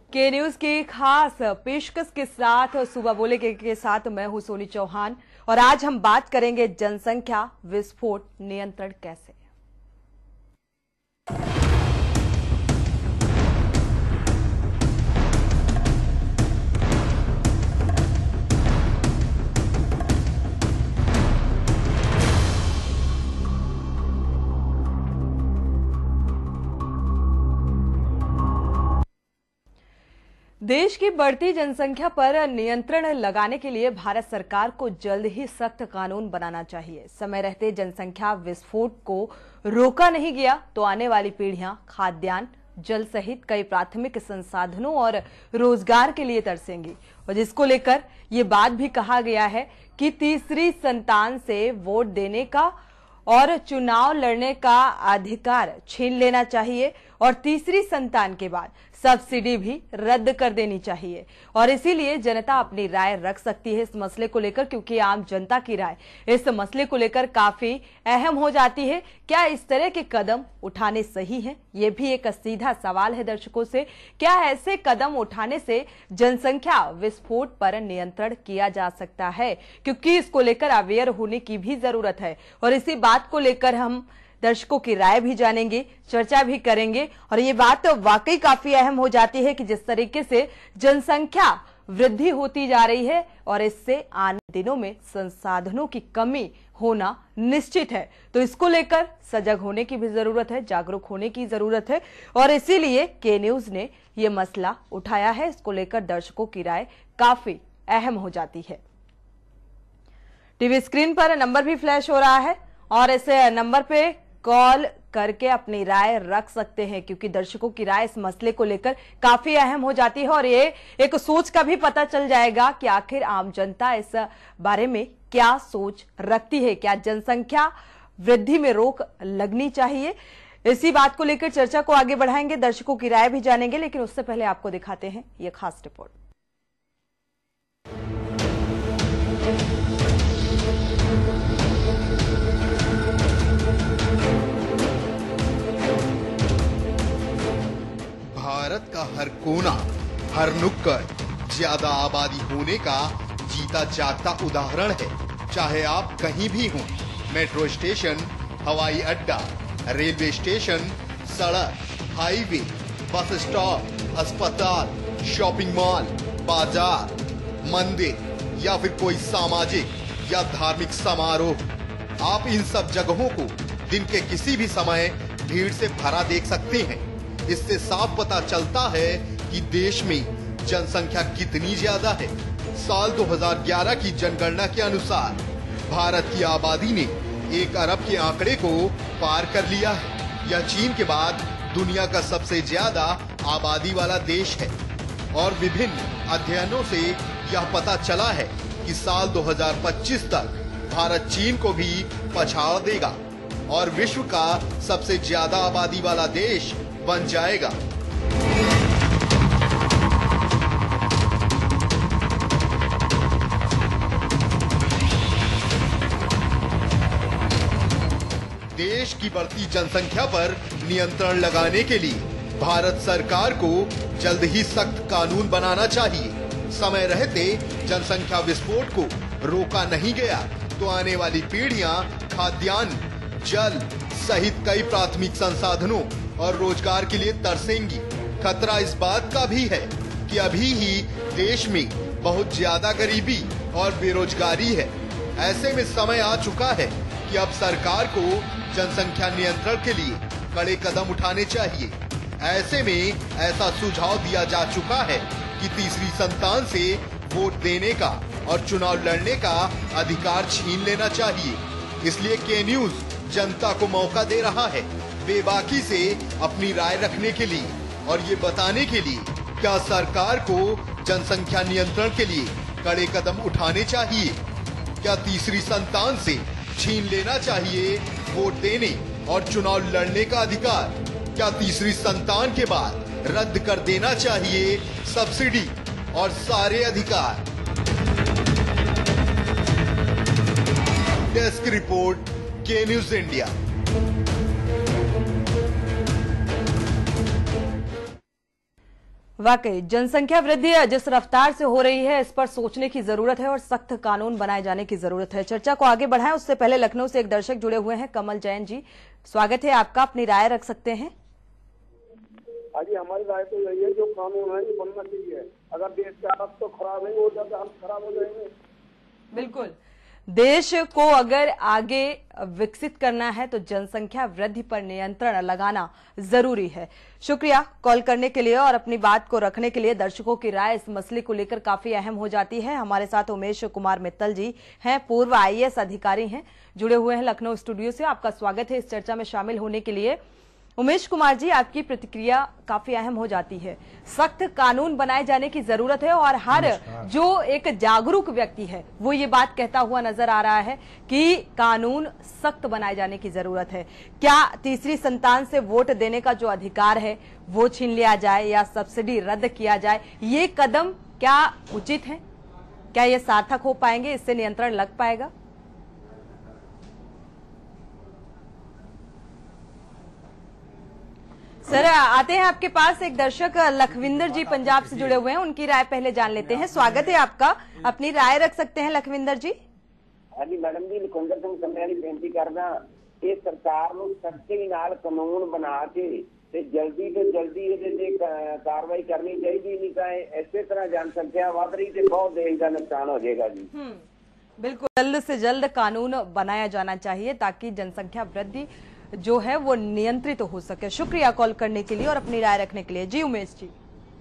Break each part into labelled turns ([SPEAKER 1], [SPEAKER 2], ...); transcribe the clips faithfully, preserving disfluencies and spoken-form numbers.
[SPEAKER 1] के न्यूज की खास पेशकश के साथ सुबह बोले के, के साथ मैं हूं सोनी चौहान और आज हम बात करेंगे जनसंख्या विस्फोट नियंत्रण कैसे। देश की बढ़ती जनसंख्या पर नियंत्रण लगाने के लिए भारत सरकार को जल्द ही सख्त कानून बनाना चाहिए। समय रहते जनसंख्या विस्फोट को रोका नहीं गया तो आने वाली पीढ़ियां खाद्यान्न, जल सहित कई प्राथमिक संसाधनों और रोजगार के लिए तरसेंगी। और जिसको लेकर ये बात भी कहा गया है कि तीसरी संतान से वोट देने का और चुनाव लड़ने का अधिकार छीन लेना चाहिए और तीसरी संतान के बाद सब्सिडी भी रद्द कर देनी चाहिए। और इसीलिए जनता अपनी राय रख सकती है इस मसले को लेकर, क्योंकि आम जनता की राय इस मसले को लेकर काफी अहम हो जाती है। क्या इस तरह के कदम उठाने सही हैं? ये भी एक सीधा सवाल है दर्शकों से। क्या ऐसे कदम उठाने से जनसंख्या विस्फोट पर नियंत्रण किया जा सकता है? क्योंकि इसको लेकर अवेयर होने की भी जरूरत है और इसी बात को लेकर हम दर्शकों की राय भी जानेंगे, चर्चा भी करेंगे। और ये बात तो वाकई काफी अहम हो जाती है कि जिस तरीके से जनसंख्या वृद्धि होती जा रही है और इससे आने दिनों में संसाधनों की कमी होना निश्चित है, तो इसको लेकर सजग होने की भी जरूरत है, जागरूक होने की जरूरत है। और इसीलिए के न्यूज ने यह मसला उठाया है। इसको लेकर दर्शकों की राय काफी अहम हो जाती है। टीवी स्क्रीन पर नंबर भी फ्लैश हो रहा है और इस नंबर पे कॉल करके अपनी राय रख सकते हैं, क्योंकि दर्शकों की राय इस मसले को लेकर काफी अहम हो जाती है और ये एक सोच का भी पता चल जाएगा कि आखिर आम जनता इस बारे में क्या सोच रखती है। क्या जनसंख्या वृद्धि में रोक लगनी चाहिए? इसी बात को लेकर चर्चा को आगे बढ़ाएंगे, दर्शकों की राय भी जानेंगे, लेकिन उससे पहले आपको दिखाते हैं ये खास रिपोर्ट।
[SPEAKER 2] भारत का हर कोना, हर नुक्कड़ ज्यादा आबादी होने का जीता जागता उदाहरण है। चाहे आप कहीं भी हों, मेट्रो स्टेशन, हवाई अड्डा, रेलवे स्टेशन, सड़क, हाईवे, बस स्टॉप, अस्पताल, शॉपिंग मॉल, बाजार, मंदिर या फिर कोई सामाजिक या धार्मिक समारोह, आप इन सब जगहों को दिन के किसी भी समय भीड़ से भरा देख सकते हैं। इससे साफ पता चलता है कि देश में जनसंख्या कितनी ज्यादा है। साल दो हज़ार ग्यारह की जनगणना के अनुसार भारत की आबादी ने एक अरब के आंकड़े को पार कर लिया है। यह चीन के बाद दुनिया का सबसे ज्यादा आबादी वाला देश है और विभिन्न अध्ययनों से यह पता चला है कि साल दो हज़ार पच्चीस तक भारत चीन को भी पछाड़ देगा और विश्व का सबसे ज्यादा आबादी वाला देश बन जाएगा। देश की बढ़ती जनसंख्या पर नियंत्रण लगाने के लिए भारत सरकार को जल्द ही सख्त कानून बनाना चाहिए। समय रहते जनसंख्या विस्फोट को रोका नहीं गया तो आने वाली पीढ़ियां खाद्यान्न, जल सहित कई प्राथमिक संसाधनों और रोजगार के लिए तरसेंगी। खतरा इस बात का भी है कि अभी ही देश में बहुत ज्यादा गरीबी और बेरोजगारी है। ऐसे में समय आ चुका है कि अब सरकार को जनसंख्या नियंत्रण के लिए कड़े कदम उठाने चाहिए। ऐसे में ऐसा सुझाव दिया जा चुका है कि तीसरी संतान से वोट देने का और चुनाव लड़ने का अधिकार छीन लेना चाहिए। इसलिए के न्यूज जनता को मौका दे रहा है बेबाकी से अपनी राय रखने के लिए और ये बताने के लिए क्या सरकार को जनसंख्या नियंत्रण के लिए कड़े कदम उठाने चाहिए। क्या तीसरी संतान से छीन लेना चाहिए वोट देने और चुनाव लड़ने का अधिकार? क्या तीसरी संतान के बाद रद्द कर देना चाहिए सब्सिडी और सारे अधिकार? Desk report, K news India.
[SPEAKER 1] वाकई जनसंख्या वृद्धि जिस रफ्तार से हो रही है, इस पर सोचने की जरूरत है और सख्त कानून बनाए जाने की जरूरत है। चर्चा को आगे बढ़ाएं उससे पहले लखनऊ से एक दर्शक जुड़े हुए हैं, कमल जैन जी, स्वागत है आपका, अपनी राय रख सकते हैं।
[SPEAKER 3] जी हमारी राय तो यही है, जो कानून है ये बनना चाहिए। अगर देश का हालत तो खराब है, वो ज्यादा हालत खराब हो जाएंगे।
[SPEAKER 1] बिल्कुल, देश को अगर आगे विकसित करना है तो जनसंख्या वृद्धि पर नियंत्रण लगाना जरूरी है। शुक्रिया कॉल करने के लिए और अपनी बात को रखने के लिए। दर्शकों की राय इस मसले को लेकर काफी अहम हो जाती है। हमारे साथ उमेश कुमार मित्तल जी हैं, पूर्व आई ए एस अधिकारी हैं, जुड़े हुए हैं लखनऊ स्टूडियो से। आपका स्वागत है इस चर्चा में शामिल होने के लिए। उमेश कुमार जी, आपकी प्रतिक्रिया काफी अहम हो जाती है। सख्त कानून बनाए जाने की जरूरत है और हर जो एक जागरूक व्यक्ति है वो ये बात कहता हुआ नजर आ रहा है कि कानून सख्त बनाए जाने की जरूरत है। क्या तीसरी संतान से वोट देने का जो अधिकार है वो छीन लिया जाए या सब्सिडी रद्द किया जाए, ये कदम क्या उचित है? क्या ये सार्थक हो पाएंगे? इससे नियंत्रण लग पाएगा? सर, आते हैं आपके पास एक दर्शक लखविंदर जी पंजाब से जुड़े हुए हैं, उनकी राय पहले जान लेते हैं। स्वागत है आपका, अपनी राय रख सकते हैं लखविंदर जी।
[SPEAKER 4] हाँ जी मैडम जी, लखविंदर सिंह संधियाली बेनती करना कि सरकार ਨੂੰ ਸਖਤੀ ਨਾਲ ਕਾਨੂੰਨ ਬਣਾ ਕੇ ਤੇ ਜਲਦੀ ਤੋਂ ਜਲਦੀ ਇਹਦੇ ਤੇ ਕਾਰਵਾਈ ਕਰਨੀ ਚਾਹੀਦੀ, ਨਹੀਂ ਤਾਂ ਇਸੇ ਤਰ੍ਹਾਂ ਜਨਸੰਖਿਆ ਵਧ ਰਹੀ ਤੇ ਬਹੁਤ ਦੇਸ਼ ਦਾ ਨੁਕਸਾਨ ਹੋ ਜਾਏਗਾ जी।
[SPEAKER 1] बिल्कुल, जल्द से जल्द कानून बनाया जाना चाहिए ताकि जनसंख्या वृद्धि जो है वो नियंत्रित तो हो सके। शुक्रिया कॉल करने के लिए और अपनी राय रखने के लिए। जी उमेश जी।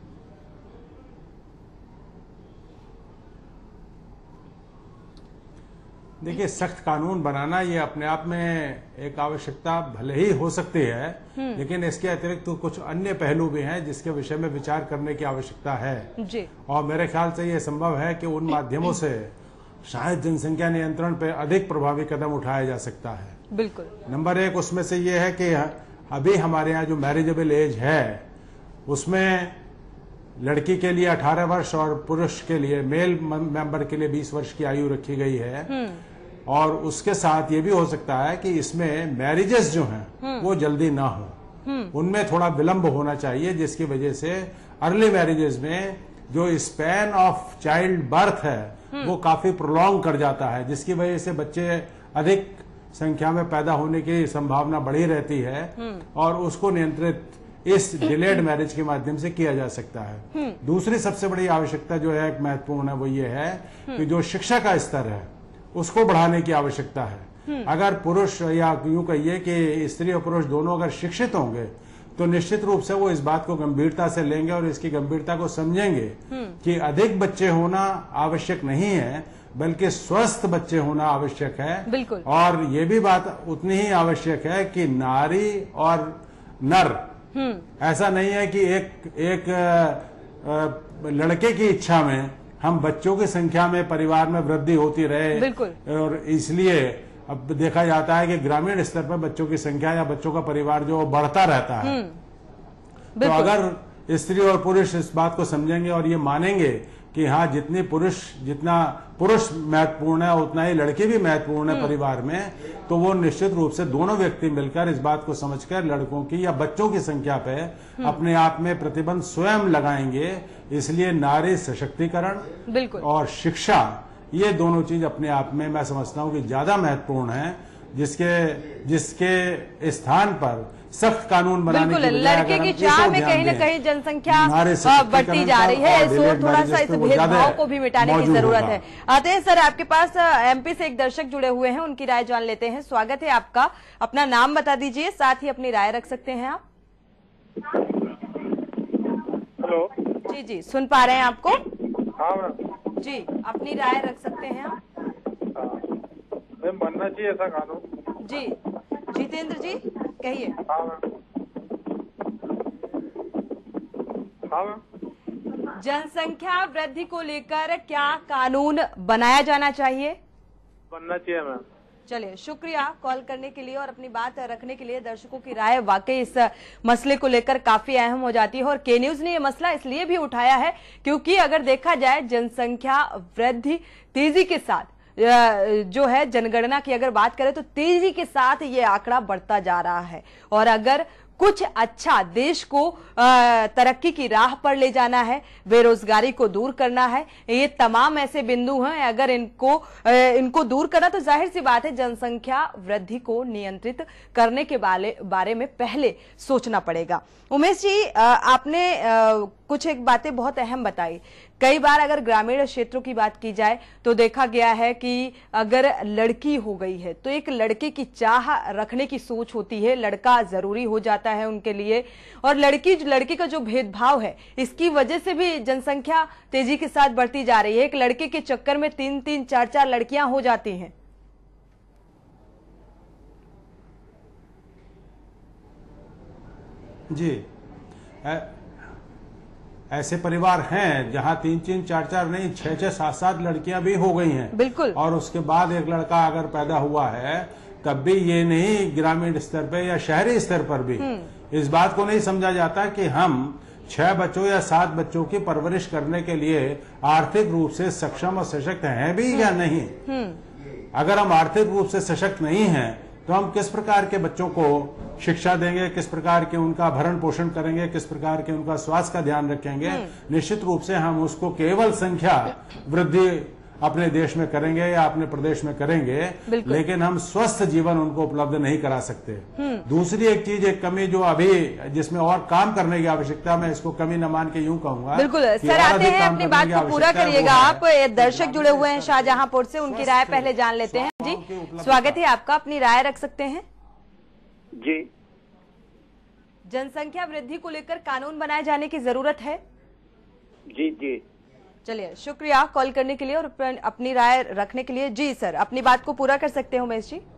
[SPEAKER 5] देखिए, सख्त कानून बनाना ये अपने आप में एक आवश्यकता भले ही हो सकती है, लेकिन इसके अतिरिक्त तो कुछ अन्य पहलू भी हैं जिसके विषय में विचार करने की आवश्यकता है
[SPEAKER 1] जी। और
[SPEAKER 5] मेरे ख्याल से ये संभव है कि उन माध्यमों से शायद जनसंख्या नियंत्रण पर अधिक प्रभावी कदम उठाया जा सकता है।
[SPEAKER 1] बिल्कुल,
[SPEAKER 5] नंबर एक उसमें से ये है कि अभी हमारे यहाँ जो मैरिजेबल एज है उसमें लड़की के लिए अठारह वर्ष और पुरुष के लिए, मेल मेंबर के लिए बीस वर्ष की आयु रखी गई है। और उसके साथ ये भी हो सकता है कि इसमें मैरिजेस जो हैं वो जल्दी ना हो, उनमें थोड़ा विलंब होना चाहिए, जिसकी वजह से अर्ली मैरिजेस में जो स्पैन ऑफ चाइल्ड बर्थ है वो काफी प्रोलॉन्ग कर जाता है, जिसकी वजह से बच्चे अधिक संख्या में पैदा होने की संभावना बढ़ी रहती है और उसको नियंत्रित इस डिलेड मैरिज के माध्यम से किया जा सकता है। दूसरी सबसे बड़ी आवश्यकता जो है एक महत्वपूर्ण है, वो ये है कि जो शिक्षा का स्तर है उसको बढ़ाने की आवश्यकता है। अगर पुरुष, या यूं कहिए कि स्त्री और पुरुष दोनों अगर शिक्षित होंगे तो निश्चित रूप से वो इस बात को गंभीरता से लेंगे और इसकी गंभीरता को समझेंगे कि अधिक बच्चे होना आवश्यक नहीं है, बल्कि स्वस्थ बच्चे होना आवश्यक है।
[SPEAKER 1] बिल्कुल।
[SPEAKER 5] और ये भी बात उतनी ही आवश्यक है कि नारी और नर, ऐसा नहीं है कि एक एक लड़के की इच्छा में हम बच्चों की संख्या में परिवार में वृद्धि होती रहे।
[SPEAKER 1] बिल्कुल।
[SPEAKER 5] और इसलिए अब देखा जाता है कि ग्रामीण स्तर पर बच्चों की संख्या या बच्चों का परिवार जो बढ़ता रहता है। तो अगर स्त्री और पुरुष इस बात को समझेंगे और ये मानेंगे कि हाँ, जितनी पुरुष जितना पुरुष महत्वपूर्ण है उतना ही लड़की भी महत्वपूर्ण है परिवार में, तो वो निश्चित रूप से दोनों व्यक्ति मिलकर इस बात को समझकर लड़कों की या बच्चों की संख्या पे अपने आप में प्रतिबंध स्वयं लगाएंगे। इसलिए नारी सशक्तिकरण बिल्कुल और शिक्षा, ये दोनों चीज अपने आप में मैं समझता हूँ कि ज्यादा महत्वपूर्ण है, जिसके जिसके स्थान पर सख्त कानून बनाने की बजाय
[SPEAKER 1] लड़के की चाह में कहीं न कहीं जनसंख्या बढ़ती जा रही है, इसको थोड़ा सा इस भेदभाव को भी मिटाने की जरूरत है। आते हैं सर, आपके पास एमपी से एक दर्शक जुड़े हुए हैं, उनकी राय जान लेते हैं। स्वागत है आपका, अपना नाम बता दीजिए, साथ ही अपनी राय रख सकते हैं आप।
[SPEAKER 3] हेलो
[SPEAKER 1] जी जी, सुन पा रहे हैं आपको?
[SPEAKER 3] हाँ
[SPEAKER 1] जी, अपनी राय रख सकते हैं आप।
[SPEAKER 3] मैम, बनना चाहिए ऐसा कानून।
[SPEAKER 1] जी जितेंद्र जी कहिए।
[SPEAKER 3] हाँ मैम। हाँ मैम।
[SPEAKER 1] जनसंख्या वृद्धि को लेकर क्या कानून बनाया जाना चाहिए?
[SPEAKER 3] बनना चाहिए मैम।
[SPEAKER 1] चलिए, शुक्रिया कॉल करने के लिए और अपनी बात रखने के लिए। दर्शकों की राय वाकई इस मसले को लेकर काफी अहम हो जाती है और के न्यूज ने यह मसला इसलिए भी उठाया है क्योंकि अगर देखा जाए जनसंख्या वृद्धि तेजी के साथ जो है, जनगणना की अगर बात करें तो तेजी के साथ ये आंकड़ा बढ़ता जा रहा है और अगर कुछ अच्छा देश को तरक्की की राह पर ले जाना है, बेरोजगारी को दूर करना है। ये तमाम ऐसे बिंदु हैं, अगर इनको इनको दूर करना तो जाहिर सी बात है जनसंख्या वृद्धि को नियंत्रित करने के बारे बारे में पहले सोचना पड़ेगा। उमेश जी, आपने कुछ एक बातें बहुत अहम बताई। कई बार अगर ग्रामीण क्षेत्रों की बात की जाए तो देखा गया है कि अगर लड़की हो गई है तो एक लड़के की चाह रखने की सोच होती है, लड़का जरूरी हो जाता है उनके लिए, और लड़की लड़के का जो भेदभाव है इसकी वजह से भी जनसंख्या तेजी के साथ बढ़ती जा रही है। एक लड़के के चक्कर में तीन तीन चार चार लड़कियां हो जाती हैं।
[SPEAKER 5] जी, ऐ, ऐसे परिवार हैं जहां तीन तीन चार चार नहीं छह छह सात सात लड़कियां भी हो गई हैं।
[SPEAKER 1] बिल्कुल।
[SPEAKER 5] और उसके बाद एक लड़का अगर पैदा हुआ है तब भी ये नहीं ग्रामीण स्तर पे या शहरी स्तर पर भी इस बात को नहीं समझा जाता कि हम छह बच्चों या सात बच्चों की परवरिश करने के लिए आर्थिक रूप से सक्षम और सशक्त हैं भी या नहीं। अगर हम आर्थिक रूप से सशक्त नहीं हैं तो हम किस प्रकार के बच्चों को शिक्षा देंगे, किस प्रकार के उनका भरण पोषण करेंगे, किस प्रकार के उनका स्वास्थ्य का ध्यान रखेंगे। निश्चित रूप से हम उसको केवल संख्या वृद्धि अपने देश में करेंगे या अपने प्रदेश में करेंगे, लेकिन हम स्वस्थ जीवन उनको उपलब्ध नहीं करा सकते। दूसरी एक चीज, एक कमी जो अभी जिसमें और काम करने की आवश्यकता, मैं इसको कमी न मान के यूं कहूंगा।
[SPEAKER 1] बिल्कुल सर, आते हैं, अपनी बात को पूरा करिएगा। आप दर्शक जुड़े हुए हैं शाहजहांपुर से, उनकी राय पहले जान लेते हैं। जी, स्वागत है आपका, अपनी राय रख सकते हैं।
[SPEAKER 6] जी,
[SPEAKER 1] जनसंख्या वृद्धि को लेकर कानून बनाए जाने की जरूरत है।
[SPEAKER 6] जी जी
[SPEAKER 1] चलिए, शुक्रिया कॉल करने के लिए और अपनी राय रखने के लिए। जी सर, अपनी बात को पूरा कर सकते हैं उमेश जी।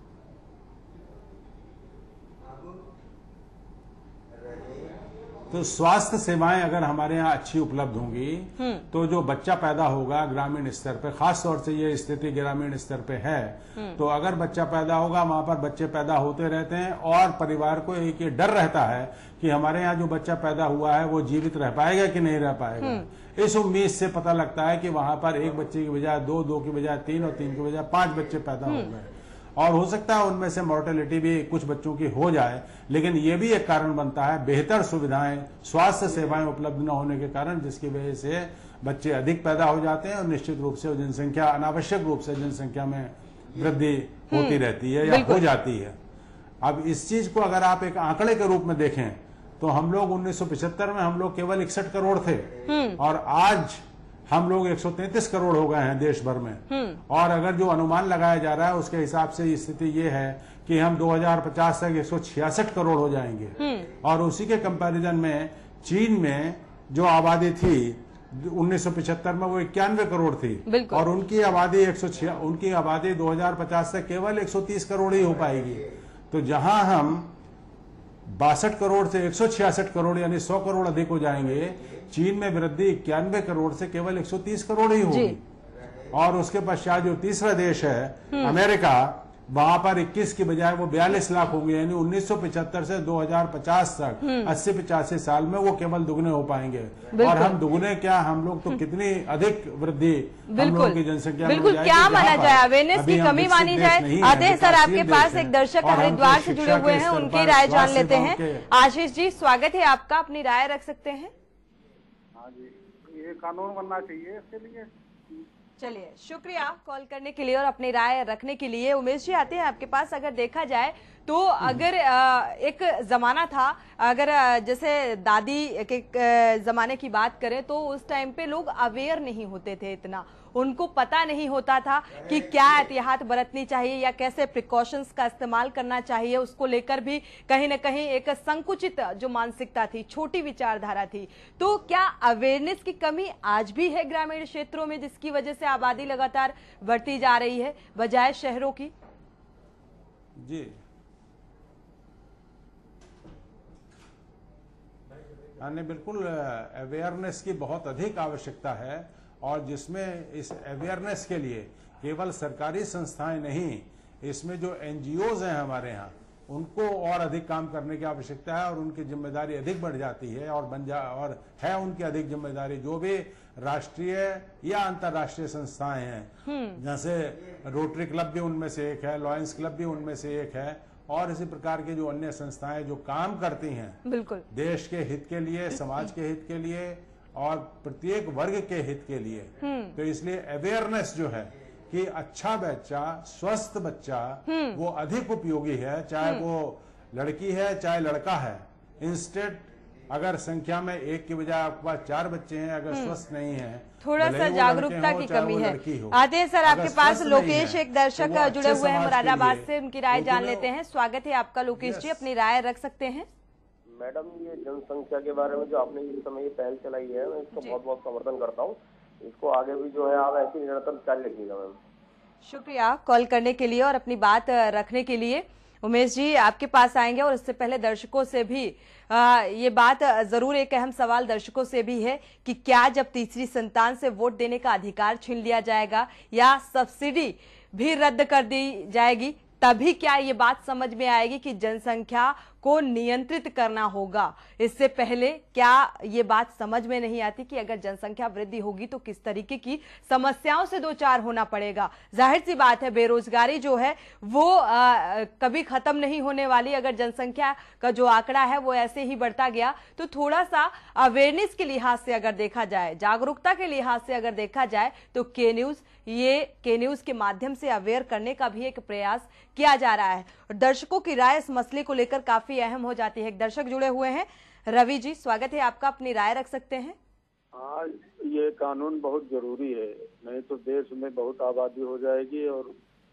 [SPEAKER 5] तो स्वास्थ्य सेवाएं अगर हमारे यहाँ अच्छी उपलब्ध होंगी तो जो बच्चा पैदा होगा ग्रामीण स्तर पे, खास तौर से ये स्थिति ग्रामीण स्तर पे है, तो अगर बच्चा पैदा होगा वहां पर बच्चे पैदा होते रहते हैं और परिवार को एक ये डर रहता है कि हमारे यहाँ जो बच्चा पैदा हुआ है वो जीवित रह पाएगा कि नहीं रह पाएगा। इस उम्मीद से पता लगता है कि वहां पर एक बच्चे की बजाय दो, दो की बजाय तीन और तीन की बजाय पांच बच्चे पैदा हो गए, और हो सकता है उनमें से मॉर्टेलिटी भी कुछ बच्चों की हो जाए। लेकिन ये भी एक कारण बनता है बेहतर सुविधाएं, स्वास्थ्य सेवाएं उपलब्ध न होने के कारण, जिसकी वजह से बच्चे अधिक पैदा हो जाते हैं और निश्चित रूप से जनसंख्या अनावश्यक रूप से जनसंख्या में वृद्धि होती रहती है या हो जाती है। अब इस चीज को अगर आप एक आंकड़े के रूप में देखें तो हम लोग उन्नीस सौ पिछहत्तर में हम लोग केवल इकसठ करोड़ थे और आज हम लोग एक सौ तैंतीस करोड़ हो गए हैं देश भर में। और अगर जो अनुमान लगाया जा रहा है उसके हिसाब से स्थिति ये है कि हम दो हज़ार पचास तक एक सौ छियासठ करोड़ हो जाएंगे। और उसी के कंपैरिजन में चीन में जो आबादी थी उन्नीस सौ पिछहत्तर में वो इक्यानवे करोड़ थी और उनकी आबादी एक सौ उनकी आबादी दो हज़ार पचास तक केवल एक सौ तीस करोड़ ही हो पाएगी। तो जहां हम बासठ करोड़ से एक सौ छियासठ करोड़ यानी सौ करोड़ अधिक हो जाएंगे, चीन में वृद्धि इक्यानवे करोड़ से केवल एक सौ तीस करोड़ ही होगी। और उसके पश्चात जो तीसरा देश है अमेरिका, वहां पर इक्कीस की बजाय वो बयालीस लाख होंगे, यानी उन्नीस सौ पिछहत्तर से दो हज़ार पचास तक अस्सी पचासी साल में वो केवल दुगने हो पाएंगे। और हम दुगने क्या, हम लोग तो कितनी अधिक वृद्धि हम लोगों की जनसंख्या में
[SPEAKER 1] बिल्कुल क्या माना जाए, अवेयरनेस की कमी मानी जाए। आते हैं सर आपके पास, एक दर्शक हरिद्वार से जुड़े हुए हैं, उनकी राय जान लेते हैं। आशीष जी, स्वागत है आपका, अपनी राय रख सकते हैं।
[SPEAKER 3] हाँ जी, ये कानून बनना चाहिए इसके लिए।
[SPEAKER 1] चलिए, शुक्रिया कॉल करने के लिए और अपनी राय रखने के लिए। उमेश जी, आते हैं आपके पास। अगर देखा जाए तो अगर एक जमाना था, अगर जैसे दादी के जमाने की बात करें तो उस टाइम पे लोग अवेयर नहीं होते थे इतना, उनको पता नहीं होता था कि क्या एहतियात बरतनी चाहिए या कैसे प्रिकॉशंस का इस्तेमाल करना चाहिए। उसको लेकर भी कहीं ना कहीं एक संकुचित जो मानसिकता थी, छोटी विचारधारा थी। तो क्या अवेयरनेस की कमी आज भी है ग्रामीण क्षेत्रों में, जिसकी वजह से आबादी लगातार बढ़ती जा रही है बजाय शहरों की?
[SPEAKER 5] जी, यानी बिल्कुल अवेयरनेस की बहुत अधिक आवश्यकता है और जिसमें इस अवेयरनेस के लिए केवल सरकारी संस्थाएं नहीं, इसमें जो एनजीओज हैं हमारे यहाँ, उनको और अधिक काम करने की आवश्यकता है और उनकी जिम्मेदारी अधिक बढ़ जाती है और बन जा और है उनकी अधिक जिम्मेदारी। जो भी राष्ट्रीय या अंतर्राष्ट्रीय संस्थाएं हैं, जैसे रोटरी क्लब भी उनमें से एक है, लॉयंस क्लब भी उनमें से एक है, और इसी प्रकार की जो अन्य संस्थाएं जो काम करती हैं
[SPEAKER 1] बिल्कुल
[SPEAKER 5] देश के हित के लिए, समाज के हित के लिए और प्रत्येक वर्ग के हित के लिए, तो इसलिए अवेयरनेस जो है कि अच्छा बच्चा, स्वस्थ बच्चा वो अधिक उपयोगी है, चाहे वो लड़की है चाहे लड़का है। इंस्टेड अगर संख्या में एक के बजाय आपके पास चार बच्चे हैं, अगर स्वस्थ नहीं है,
[SPEAKER 1] थोड़ा सा जागरूकता की कमी है। आते हैं सर आपके पास लोकेश, एक दर्शक जुड़े हुए हैं मुरादाबाद से, उनकी राय जान लेते हैं। स्वागत है आपका लोकेश जी, अपनी राय रख सकते हैं।
[SPEAKER 7] मैडम, ये जनसंख्या के बारे में जो आपने इस समय ये पहल चलाई है, मैं इसको बहुत बहुत समर्थन करता हूँ। इसको आगे भी जो है आप ऐसी निरंतर जारी रखिएगा मैम।
[SPEAKER 1] शुक्रिया कॉल करने के लिए और अपनी बात रखने के लिए। उमेश जी आपके पास आएंगे और उससे पहले दर्शकों से भी आ, ये बात जरूर, एक अहम सवाल दर्शकों से भी है कि क्या जब तीसरी संतान से वोट देने का अधिकार छीन लिया जाएगा या सब्सिडी भी रद्द कर दी जाएगी, तभी क्या ये बात समझ में आएगी कि जनसंख्या को नियंत्रित करना होगा। इससे पहले क्या ये बात समझ में नहीं आती कि अगर जनसंख्या वृद्धि होगी तो किस तरीके की समस्याओं से दो चार होना पड़ेगा। जाहिर सी बात है बेरोजगारी जो है वो आ, कभी खत्म नहीं होने वाली। अगर जनसंख्या का जो आंकड़ा है वो ऐसे ही बढ़ता गया तो थोड़ा सा अवेयरनेस के लिहाज से अगर देखा जाए, जागरूकता के लिहाज से अगर देखा जाए तो के न्यूज ये के न्यूज के माध्यम से अवेयर करने का भी एक प्रयास किया जा रहा है और दर्शकों की राय इस मसले को लेकर काफी अहम हो जाती है। एक दर्शक जुड़े हुए हैं, रवि जी स्वागत है आपका, अपनी राय रख सकते हैं।
[SPEAKER 8] हाँ, ये कानून बहुत जरूरी है, नहीं तो देश में बहुत आबादी हो जाएगी और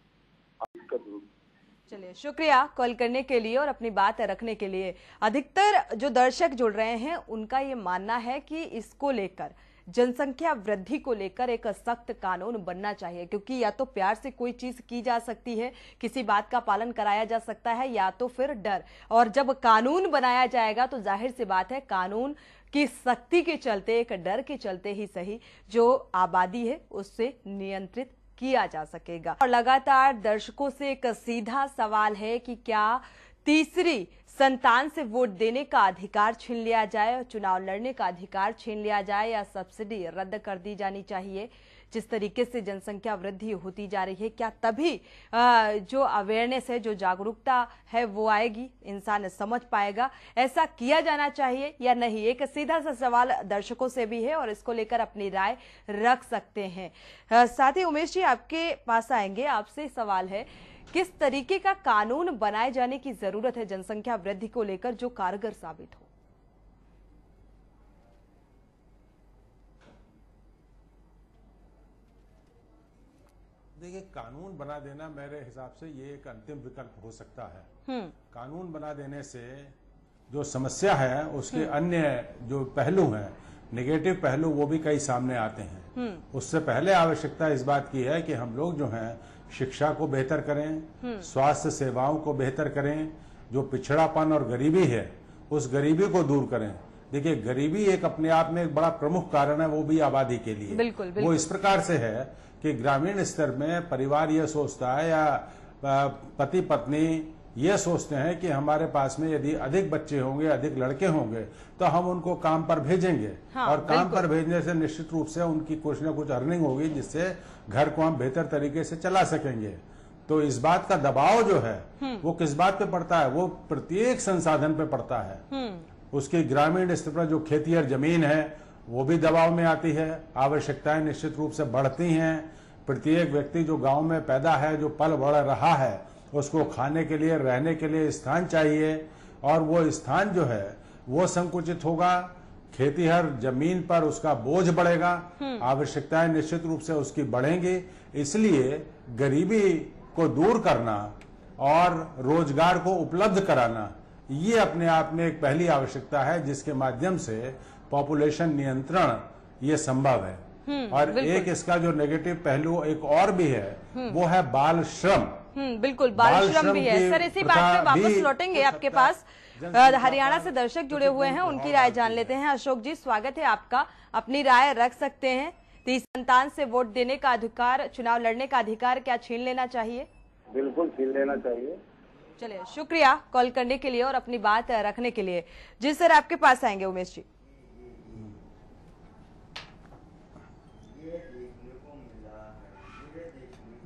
[SPEAKER 8] दिक्कत होगी।
[SPEAKER 1] चलिए शुक्रिया कॉल करने के लिए और अपनी बात रखने के लिए। अधिकतर जो दर्शक जुड़ रहे हैं उनका ये मानना है कि इसको लेकर, जनसंख्या वृद्धि को लेकर एक सख्त कानून बनना चाहिए, क्योंकि या तो प्यार से कोई चीज की जा सकती है, किसी बात का पालन कराया जा सकता है, या तो फिर डर। और जब कानून बनाया जाएगा तो जाहिर सी बात है कानून की सख्ती के चलते, एक डर के चलते ही सही, जो आबादी है उससे नियंत्रित किया जा सकेगा। और लगातार दर्शकों से एक सीधा सवाल है कि क्या तीसरी संतान से वोट देने का अधिकार छीन लिया जाए, चुनाव लड़ने का अधिकार छीन लिया जाए, या सब्सिडी रद्द कर दी जानी चाहिए। जिस तरीके से जनसंख्या वृद्धि होती जा रही है, क्या तभी जो अवेयरनेस है, जो जागरूकता है वो आएगी, इंसान समझ पाएगा, ऐसा किया जाना चाहिए या नहीं? एक सीधा सा सवाल दर्शकों से भी है और इसको लेकर अपनी राय रख सकते हैं। साथ ही उमेश जी आपके पास आएंगे, आपसे सवाल है किस तरीके का कानून बनाए जाने की जरूरत है जनसंख्या वृद्धि को लेकर जो कारगर साबित हो?
[SPEAKER 5] देखिए, कानून बना देना मेरे हिसाब से ये एक अंतिम विकल्प हो सकता है। कानून बना देने से जो समस्या है उसके अन्य जो पहलू हैं, नेगेटिव पहलू, वो भी कई सामने आते हैं। उससे पहले आवश्यकता इस बात की है कि हम लोग जो हैं शिक्षा को बेहतर करें, स्वास्थ्य सेवाओं को बेहतर करें, जो पिछड़ापन और गरीबी है उस गरीबी को दूर करें। देखिए, गरीबी एक अपने आप में एक बड़ा प्रमुख कारण है, वो भी आबादी के लिए।
[SPEAKER 1] बिल्कुल, बिल्कुल।
[SPEAKER 5] वो इस प्रकार से है कि ग्रामीण स्तर में परिवार ये सोचता है या पति पत्नी ये सोचते हैं कि हमारे पास में यदि अधिक बच्चे होंगे, अधिक लड़के होंगे तो हम उनको काम पर भेजेंगे। हाँ, और काम पर भेजने से निश्चित रूप से उनकी कुछ न कुछ अर्निंग होगी जिससे घर को हम बेहतर तरीके से चला सकेंगे। तो इस बात का दबाव जो है वो किस बात पे पड़ता है? वो प्रत्येक संसाधन पे पड़ता है। उसकी ग्रामीण स्तर पर जो खेती और जमीन है वो भी दबाव में आती है, आवश्यकताएं निश्चित रूप से बढ़ती हैं। प्रत्येक व्यक्ति जो गांव में पैदा है, जो पल बढ़ रहा है, उसको खाने के लिए, रहने के लिए स्थान चाहिए, और वो स्थान जो है वो संकुचित होगा। खेती हर जमीन पर उसका बोझ बढ़ेगा, आवश्यकताएं निश्चित रूप से उसकी बढ़ेंगी। इसलिए गरीबी को दूर करना और रोजगार को उपलब्ध कराना, ये अपने आप में एक पहली आवश्यकता है जिसके माध्यम से पॉपुलेशन नियंत्रण ये संभव है। और एक इसका जो नेगेटिव पहलू एक और भी है, वो है बाल श्रम।
[SPEAKER 1] बिल्कुल, बाल श्रम भी है। सर, इसी बात पे वापस लौटेंगे आपके पास। हरियाणा से दर्शक जुड़े हुए हैं, उनकी राय जान लेते हैं। अशोक जी स्वागत है आपका, अपनी राय रख सकते हैं। तीसरी संतान से वोट देने का अधिकार, चुनाव लड़ने का अधिकार क्या छीन लेना चाहिए?
[SPEAKER 8] बिल्कुल छीन लेना चाहिए।
[SPEAKER 1] चलिए शुक्रिया कॉल करने के लिए और अपनी बात रखने के लिए। जी सर, आपके पास आएंगे उमेश जी।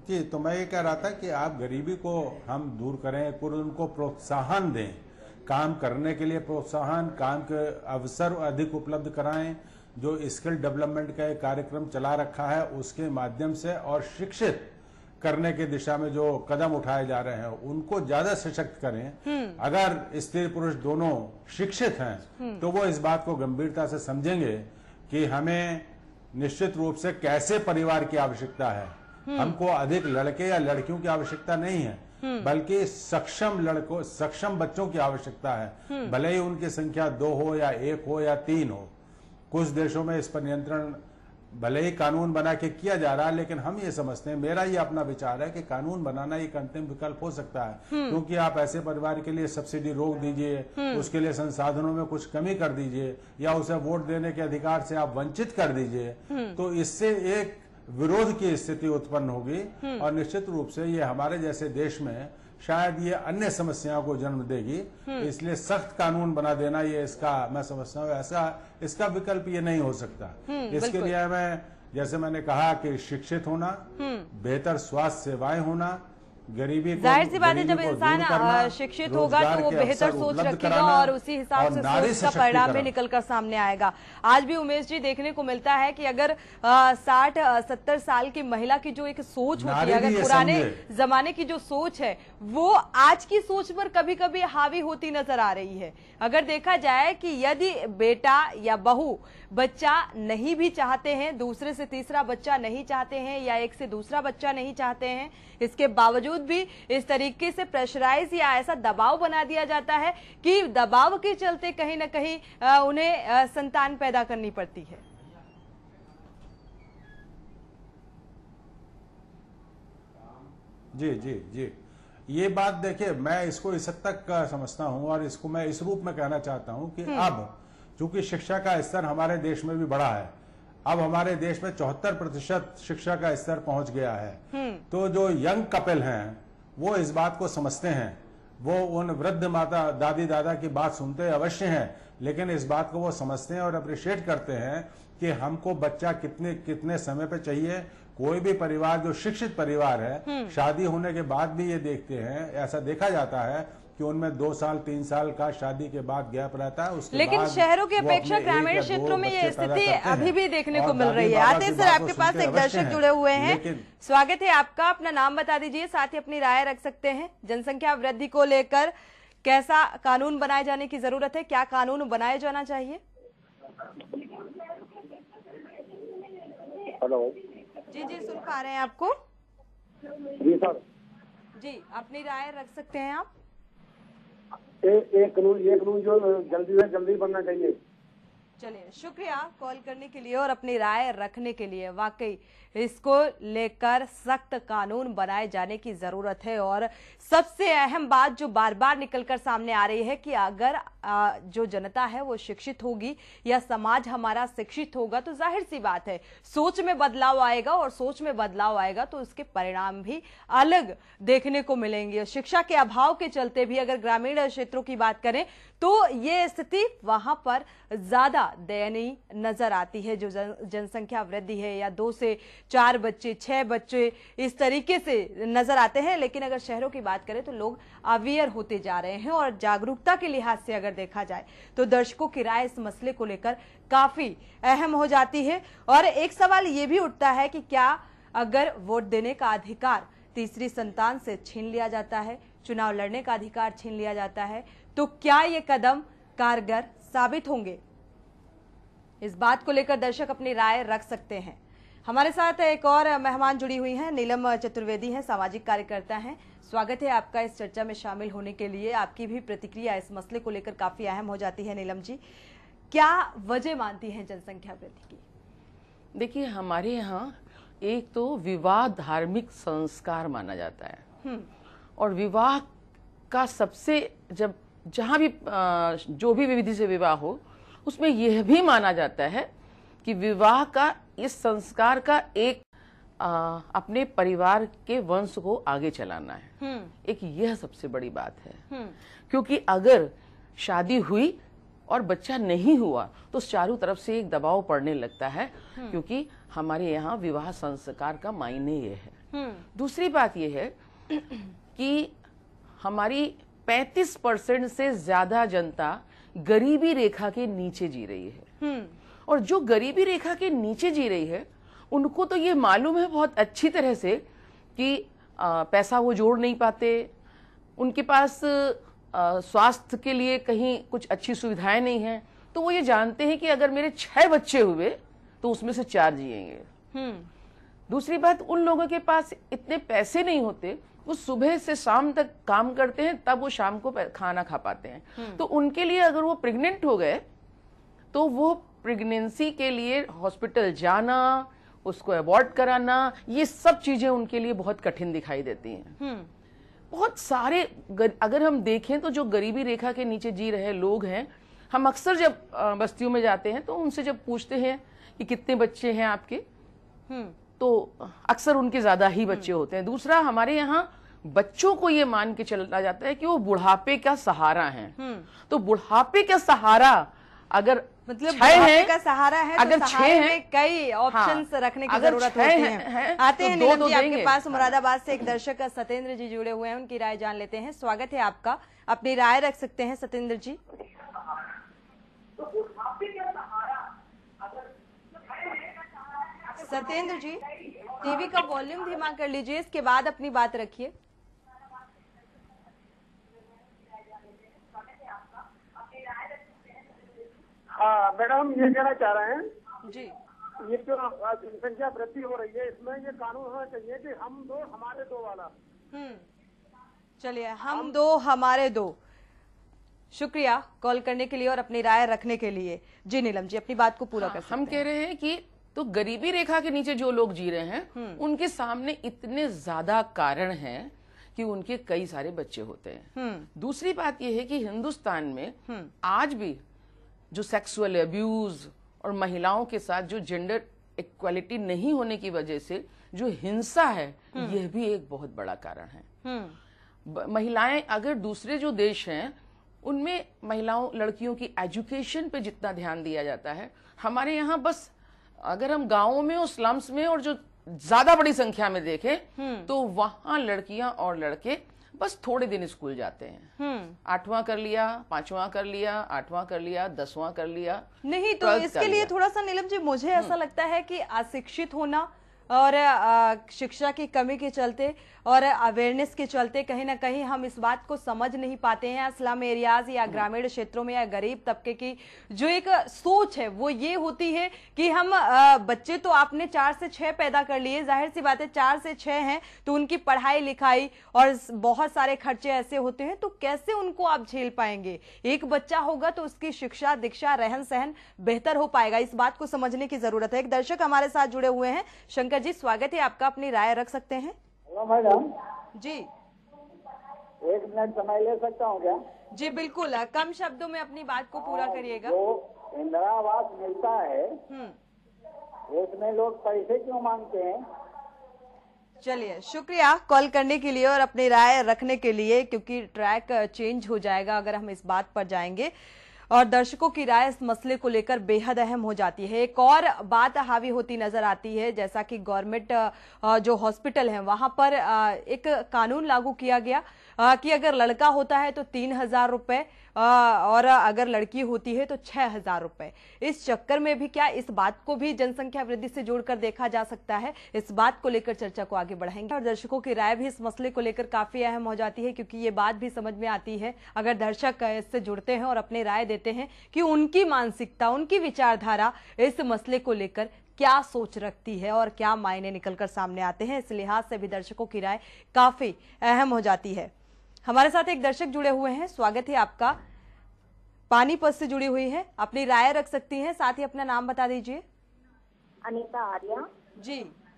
[SPEAKER 5] जी, तो मैं ये कह रहा था कि आप गरीबी को हम दूर करें, कुछ उनको प्रोत्साहन दें, काम करने के लिए प्रोत्साहन, काम के अवसर अधिक उपलब्ध कराएं, जो स्किल डेवलपमेंट का एक कार्यक्रम चला रखा है उसके माध्यम से, और शिक्षित करने की दिशा में जो कदम उठाए जा रहे हैं उनको ज्यादा सशक्त करें। अगर स्त्री पुरुष दोनों शिक्षित हैं तो वो इस बात को गंभीरता से समझेंगे कि हमें निश्चित रूप से कैसे परिवार की आवश्यकता है। हमको अधिक लड़के या लड़कियों की आवश्यकता नहीं है, बल्कि सक्षम लड़कों सक्षम बच्चों की आवश्यकता है, भले ही उनकी संख्या दो हो या एक हो या तीन हो। कुछ देशों में इस पर नियंत्रण भले ही कानून बना के किया जा रहा है, लेकिन हम ये समझते हैं, मेरा ये अपना विचार है कि कानून बनाना एक अंतिम विकल्प हो सकता है, क्योंकि आप ऐसे परिवार के लिए सब्सिडी रोक दीजिए, उसके लिए संसाधनों में कुछ कमी कर दीजिए, या उसे वोट देने के अधिकार से आप वंचित कर दीजिए, तो इससे एक विरोध की स्थिति उत्पन्न होगी और निश्चित रूप से ये हमारे जैसे देश में शायद ये अन्य समस्याओं को जन्म देगी। इसलिए सख्त कानून बना देना ये इसका मैं समझता हूँ ऐसा इसका विकल्प ये नहीं हो सकता। इसके लिए मैं जैसे मैंने कहा कि शिक्षित होना, बेहतर स्वास्थ्य सेवाएं होना, गरीबी को
[SPEAKER 1] जाहिर सी बात है, जब इंसान शिक्षित होगा तो वो बेहतर सोच रखेगा और उसी हिसाब से सोच का परिणाम भी निकलकर सामने आएगा। आज भी उमेश जी देखने को मिलता है कि अगर साठ सत्तर साल की महिला की जो एक सोच होती है, अगर पुराने जमाने की जो सोच है वो आज की सोच पर कभी कभी हावी होती नजर आ रही है। अगर देखा जाए कि यदि बेटा या बहू बच्चा नहीं भी चाहते हैं, दूसरे से तीसरा बच्चा नहीं चाहते हैं, या एक से दूसरा बच्चा नहीं चाहते हैं, इसके बावजूद भी इस तरीके से प्रेशराइज या ऐसा दबाव बना दिया जाता है कि दबाव के चलते कहीं ना कहीं उन्हें संतान पैदा करनी पड़ती है।
[SPEAKER 5] जी जी जी ये बात देखिए, मैं इसको इस हद तक समझता हूं और इसको मैं इस रूप में कहना चाहता हूं कि अब चूंकि शिक्षा का स्तर हमारे देश में भी बढ़ा है, अब हमारे देश में चौहत्तर प्रतिशत शिक्षा का स्तर पहुंच गया है, तो जो यंग कपल हैं वो इस बात को समझते हैं, वो उन वृद्ध माता दादी दादा की बात सुनते अवश्य हैं, लेकिन इस बात को वो समझते हैं और अप्रिशिएट करते हैं कि हमको बच्चा कितने कितने समय पे चाहिए। कोई भी परिवार जो शिक्षित परिवार है, शादी होने के बाद भी ये देखते हैं, ऐसा देखा जाता है कि उनमें दो साल तीन साल का शादी के बाद गैप रहता है, उसके
[SPEAKER 1] लेकिन
[SPEAKER 5] बाद
[SPEAKER 1] शहरों की अपेक्षा ग्रामीण क्षेत्रों में ये स्थिति अभी भी देखने को मिल रही है। आते हैं सर, आपके पास एक दर्शक जुड़े हुए हैं, स्वागत है आपका। अपना नाम बता दीजिए, साथ ही अपनी राय रख सकते हैं। जनसंख्या वृद्धि को लेकर कैसा कानून बनाए जाने की जरूरत है, क्या कानून बनाया जाना चाहिए?
[SPEAKER 3] हेलो
[SPEAKER 1] जी जी सुन पा रहे हैं आपको।
[SPEAKER 3] जी सर
[SPEAKER 1] जी अपनी राय रख सकते हैं आप।
[SPEAKER 3] एक कानून ये कानून जो जल्दी से जल्दी बनना चाहिए।
[SPEAKER 1] चलिए, शुक्रिया कॉल करने के लिए और अपनी राय रखने के लिए। वाकई इसको लेकर सख्त कानून बनाए जाने की जरूरत है। और सबसे अहम बात जो बार बार निकलकर सामने आ रही है कि अगर जो जनता है वो शिक्षित होगी या समाज हमारा शिक्षित होगा तो जाहिर सी बात है सोच में बदलाव आएगा, और सोच में बदलाव आएगा तो उसके परिणाम भी अलग देखने को मिलेंगे। शिक्षा के अभाव के चलते भी अगर ग्रामीण क्षेत्रों की बात करें तो ये स्थिति वहां पर ज्यादा दयनीय नजर आती है। जो जन, जनसंख्या वृद्धि है, या दो से चार बच्चे, छह बच्चे इस तरीके से नजर आते हैं। लेकिन अगर शहरों की बात करें तो लोग अवेयर होते जा रहे हैं, और जागरूकता के लिहाज से अगर देखा जाए तो दर्शकों की राय इस मसले को लेकर काफी अहम हो जाती है। और एक सवाल ये भी उठता है कि क्या अगर वोट देने का अधिकार तीसरी संतान से छीन लिया जाता है, चुनाव लड़ने का अधिकार छीन लिया जाता है, तो क्या ये कदम कारगर साबित होंगे? इस बात को लेकर दर्शक अपनी राय रख सकते हैं। हमारे साथ एक और मेहमान जुड़ी हुई हैं, नीलम चतुर्वेदी हैं, सामाजिक कार्यकर्ता हैं। स्वागत है आपका इस चर्चा में शामिल होने के लिए। आपकी भी प्रतिक्रिया इस मसले को लेकर काफी अहम हो जाती है। नीलम जी, क्या वजह मानती हैं जनसंख्या वृद्धि की?
[SPEAKER 9] देखिए, हमारे यहाँ एक तो विवाह धार्मिक संस्कार माना जाता है, और विवाह का सबसे जब जहाँ भी जो भी विधि से विवाह हो उसमें यह भी माना जाता है कि विवाह का इस संस्कार का एक आ, अपने परिवार के वंश को आगे चलाना है। एक यह सबसे बड़ी बात है, क्योंकि अगर शादी हुई और बच्चा नहीं हुआ तो चारों तरफ से एक दबाव पड़ने लगता है, क्योंकि हमारे यहाँ विवाह संस्कार का मायने ये है। दूसरी बात यह है कि हमारी पैंतीस परसेंट से ज्यादा जनता गरीबी रेखा के नीचे जी रही है, और जो गरीबी रेखा के नीचे जी रही है उनको तो ये मालूम है बहुत अच्छी तरह से कि आ, पैसा वो जोड़ नहीं पाते, उनके पास स्वास्थ्य के लिए कहीं कुछ अच्छी सुविधाएं नहीं हैं, तो वो ये जानते हैं कि अगर मेरे छह बच्चे हुए तो उसमें से चार जिएंगे। दूसरी बात, उन लोगों के पास इतने पैसे नहीं होते, वो सुबह से शाम तक काम करते हैं तब वो शाम को खाना खा पाते हैं। तो उनके लिए अगर वो प्रेग्नेंट हो गए तो वो प्रेगनेंसी के लिए हॉस्पिटल जाना, उसको अबॉर्ट कराना, ये सब चीजें उनके लिए बहुत कठिन दिखाई देती हैं। बहुत सारे अगर हम देखें तो जो गरीबी रेखा के नीचे जी रहे लोग हैं, हम अक्सर जब बस्तियों में जाते हैं तो उनसे जब पूछते हैं कि कितने बच्चे हैं आपके, तो अक्सर उनके ज्यादा ही बच्चे होते हैं। दूसरा, हमारे यहाँ बच्चों को ये मान के चला जाता है कि वो बुढ़ापे का सहारा हैं। तो बुढ़ापे का सहारा अगर
[SPEAKER 1] मतलब
[SPEAKER 9] है
[SPEAKER 1] का सहारा है,
[SPEAKER 9] अगर
[SPEAKER 1] तो
[SPEAKER 9] छह है,
[SPEAKER 1] कई ऑप्शंस हाँ, रखने की जरूरत होती है, है। आते हैं नीलम जी आपके पास। मुरादाबाद से एक दर्शक सत्येंद्र जी जुड़े हुए हैं, उनकी राय जान लेते हैं। स्वागत है आपका, अपनी राय रख सकते हैं सत्येंद्र जी। सत्येंद्र जी, टीवी का वॉल्यूम धीमा कर लीजिए, इसके बाद अपनी बात रखिए।
[SPEAKER 3] हाँ मैडम, ये कहना चाह रहे हैं
[SPEAKER 1] जी,
[SPEAKER 3] ये जो जनसंख्या वृद्धि हो रही है, इसमें ये कानून होना चाहिए कि हम दो हमारे दो वाला।
[SPEAKER 1] हम्म चलिए, हम, हम दो हमारे दो। शुक्रिया कॉल करने के लिए और अपनी राय रखने के लिए। जी नीलम जी, अपनी बात को पूरा
[SPEAKER 9] हाँ,
[SPEAKER 1] कर सकते
[SPEAKER 9] हम कह रहे हैं कि तो गरीबी रेखा के नीचे जो लोग जी रहे हैं उनके सामने इतने ज्यादा कारण हैं कि उनके कई सारे बच्चे होते हैं। दूसरी बात यह है कि हिंदुस्तान में आज भी जो सेक्सुअल अब्यूज और महिलाओं के साथ जो जेंडर इक्वालिटी नहीं होने की वजह से जो हिंसा है, यह भी एक बहुत बड़ा कारण है। महिलाएं, अगर दूसरे जो देश हैं उनमें महिलाओं लड़कियों की एजुकेशन पे जितना ध्यान दिया जाता है, हमारे यहाँ बस अगर हम गांवों में और स्लम्स में और जो ज्यादा बड़ी संख्या में देखें तो वहां लड़कियां और लड़के बस थोड़े दिन स्कूल जाते हैं। आठवां कर लिया, पांचवां कर लिया, आठवां कर लिया, दसवां कर लिया,
[SPEAKER 1] नहीं तो इसके लिए थोड़ा सा नीलम जी मुझे ऐसा लगता है कि अशिक्षित होना और शिक्षा की कमी के चलते और अवेयरनेस के चलते कहीं ना कहीं हम इस बात को समझ नहीं पाते हैं। स्लम एरियाज या ग्रामीण क्षेत्रों में या गरीब तबके की जो एक सोच है वो ये होती है कि हम बच्चे तो आपने चार से छह पैदा कर लिए, जाहिर सी बात है चार से छह हैं तो उनकी पढ़ाई लिखाई और बहुत सारे खर्चे ऐसे होते हैं, तो कैसे उनको आप झेल पाएंगे। एक बच्चा होगा तो उसकी शिक्षा दीक्षा रहन सहन बेहतर हो पाएगा, इस बात को समझने की जरूरत है। एक दर्शक हमारे साथ जुड़े हुए हैं, शंकर जी स्वागत है आपका, अपनी राय रख सकते हैं।
[SPEAKER 3] हेलो मैडम
[SPEAKER 1] जी,
[SPEAKER 3] एक मिनट समय ले सकता हूँ क्या?
[SPEAKER 1] जी बिल्कुल, कम शब्दों में अपनी बात को पूरा करिएगा।
[SPEAKER 3] जो इंदिरा आवास मिलता है उसमें लोग पैसे क्यों मांगते हैं?
[SPEAKER 1] चलिए, शुक्रिया कॉल करने के लिए और अपनी राय रखने के लिए, क्योंकि ट्रैक चेंज हो जाएगा अगर हम इस बात पर जाएंगे और दर्शकों की राय इस मसले को लेकर बेहद अहम हो जाती है। एक और बात हावी होती नजर आती है, जैसा कि गवर्नमेंट जो हॉस्पिटल है वहां पर एक कानून लागू किया गया कि अगर लड़का होता है तो तीन हजार रुपए और अगर लड़की होती है तो छह हजार रुपए। इस चक्कर में भी क्या इस बात को भी जनसंख्या वृद्धि से जोड़कर देखा जा सकता है, इस बात को लेकर चर्चा को आगे बढ़ाएंगे। और दर्शकों की राय भी इस मसले को लेकर काफी अहम हो जाती है, क्योंकि ये बात भी समझ में आती है अगर दर्शक इससे जुड़ते हैं और अपनी राय देते हैं कि उनकी मानसिकता, उनकी विचारधारा इस मसले को लेकर क्या सोच रखती है और क्या मायने निकलकर सामने आते हैं। इस लिहाज से भी दर्शकों की राय काफी अहम हो जाती है। हमारे साथ एक दर्शक जुड़े हुए हैं, स्वागत है आपका, पानीपत से जुड़ी हुई है, अपनी राय रख सकती हैं, साथ ही अपना नाम बता दीजिए।
[SPEAKER 10] अनीता आर्या
[SPEAKER 1] जी।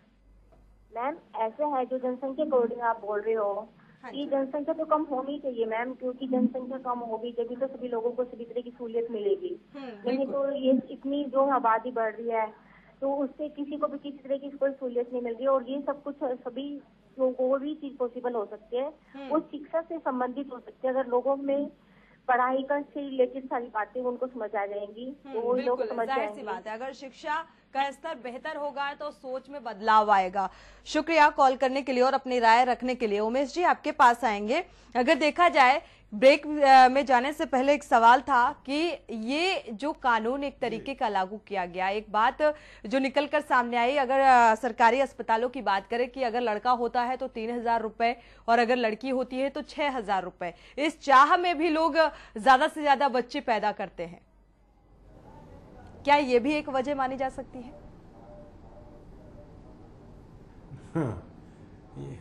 [SPEAKER 10] मैम ऐसे है जो जनसंख्या अकॉर्डिंग आप बोल रहे हो कि जनसंख्या तो कम होनी चाहिए मैम, क्योंकि जनसंख्या कम होगी जब तो सभी लोगों को सभी तरह की सहूलियत मिलेगी। नहीं तो ये इतनी जो आबादी बढ़ रही है तो उससे किसी को भी किसी तरह की कोई सहूलियत नहीं मिल रही, और ये सब कुछ सभी लोगों को भी चीज पॉसिबल हो सकती है, वो शिक्षा से संबंधित हो सकती है। अगर लोगों में पढ़ाई का से रिलेटेड सारी बातें उनको समझ आ जाएंगी, तो वो लोग
[SPEAKER 1] बिल्कुल,
[SPEAKER 10] समझ
[SPEAKER 1] जाहिर सी
[SPEAKER 10] जाएंगे।
[SPEAKER 1] बात है, अगर शिक्षा का स्तर बेहतर होगा तो सोच में बदलाव आएगा। शुक्रिया कॉल करने के लिए और अपनी राय रखने के लिए। उमेश जी, आपके पास आएंगे। अगर देखा जाए, ब्रेक में जाने से पहले एक सवाल था कि ये जो कानून एक तरीके का लागू किया गया, एक बात जो निकलकर सामने आई, अगर सरकारी अस्पतालों की बात करें कि अगर लड़का होता है तो तीन हजार रुपए और अगर लड़की होती है तो छह हजार रुपए, इस चाह में भी लोग ज्यादा से ज्यादा बच्चे पैदा करते हैं। क्या ये भी एक वजह मानी जा सकती है?
[SPEAKER 5] हाँ, ये,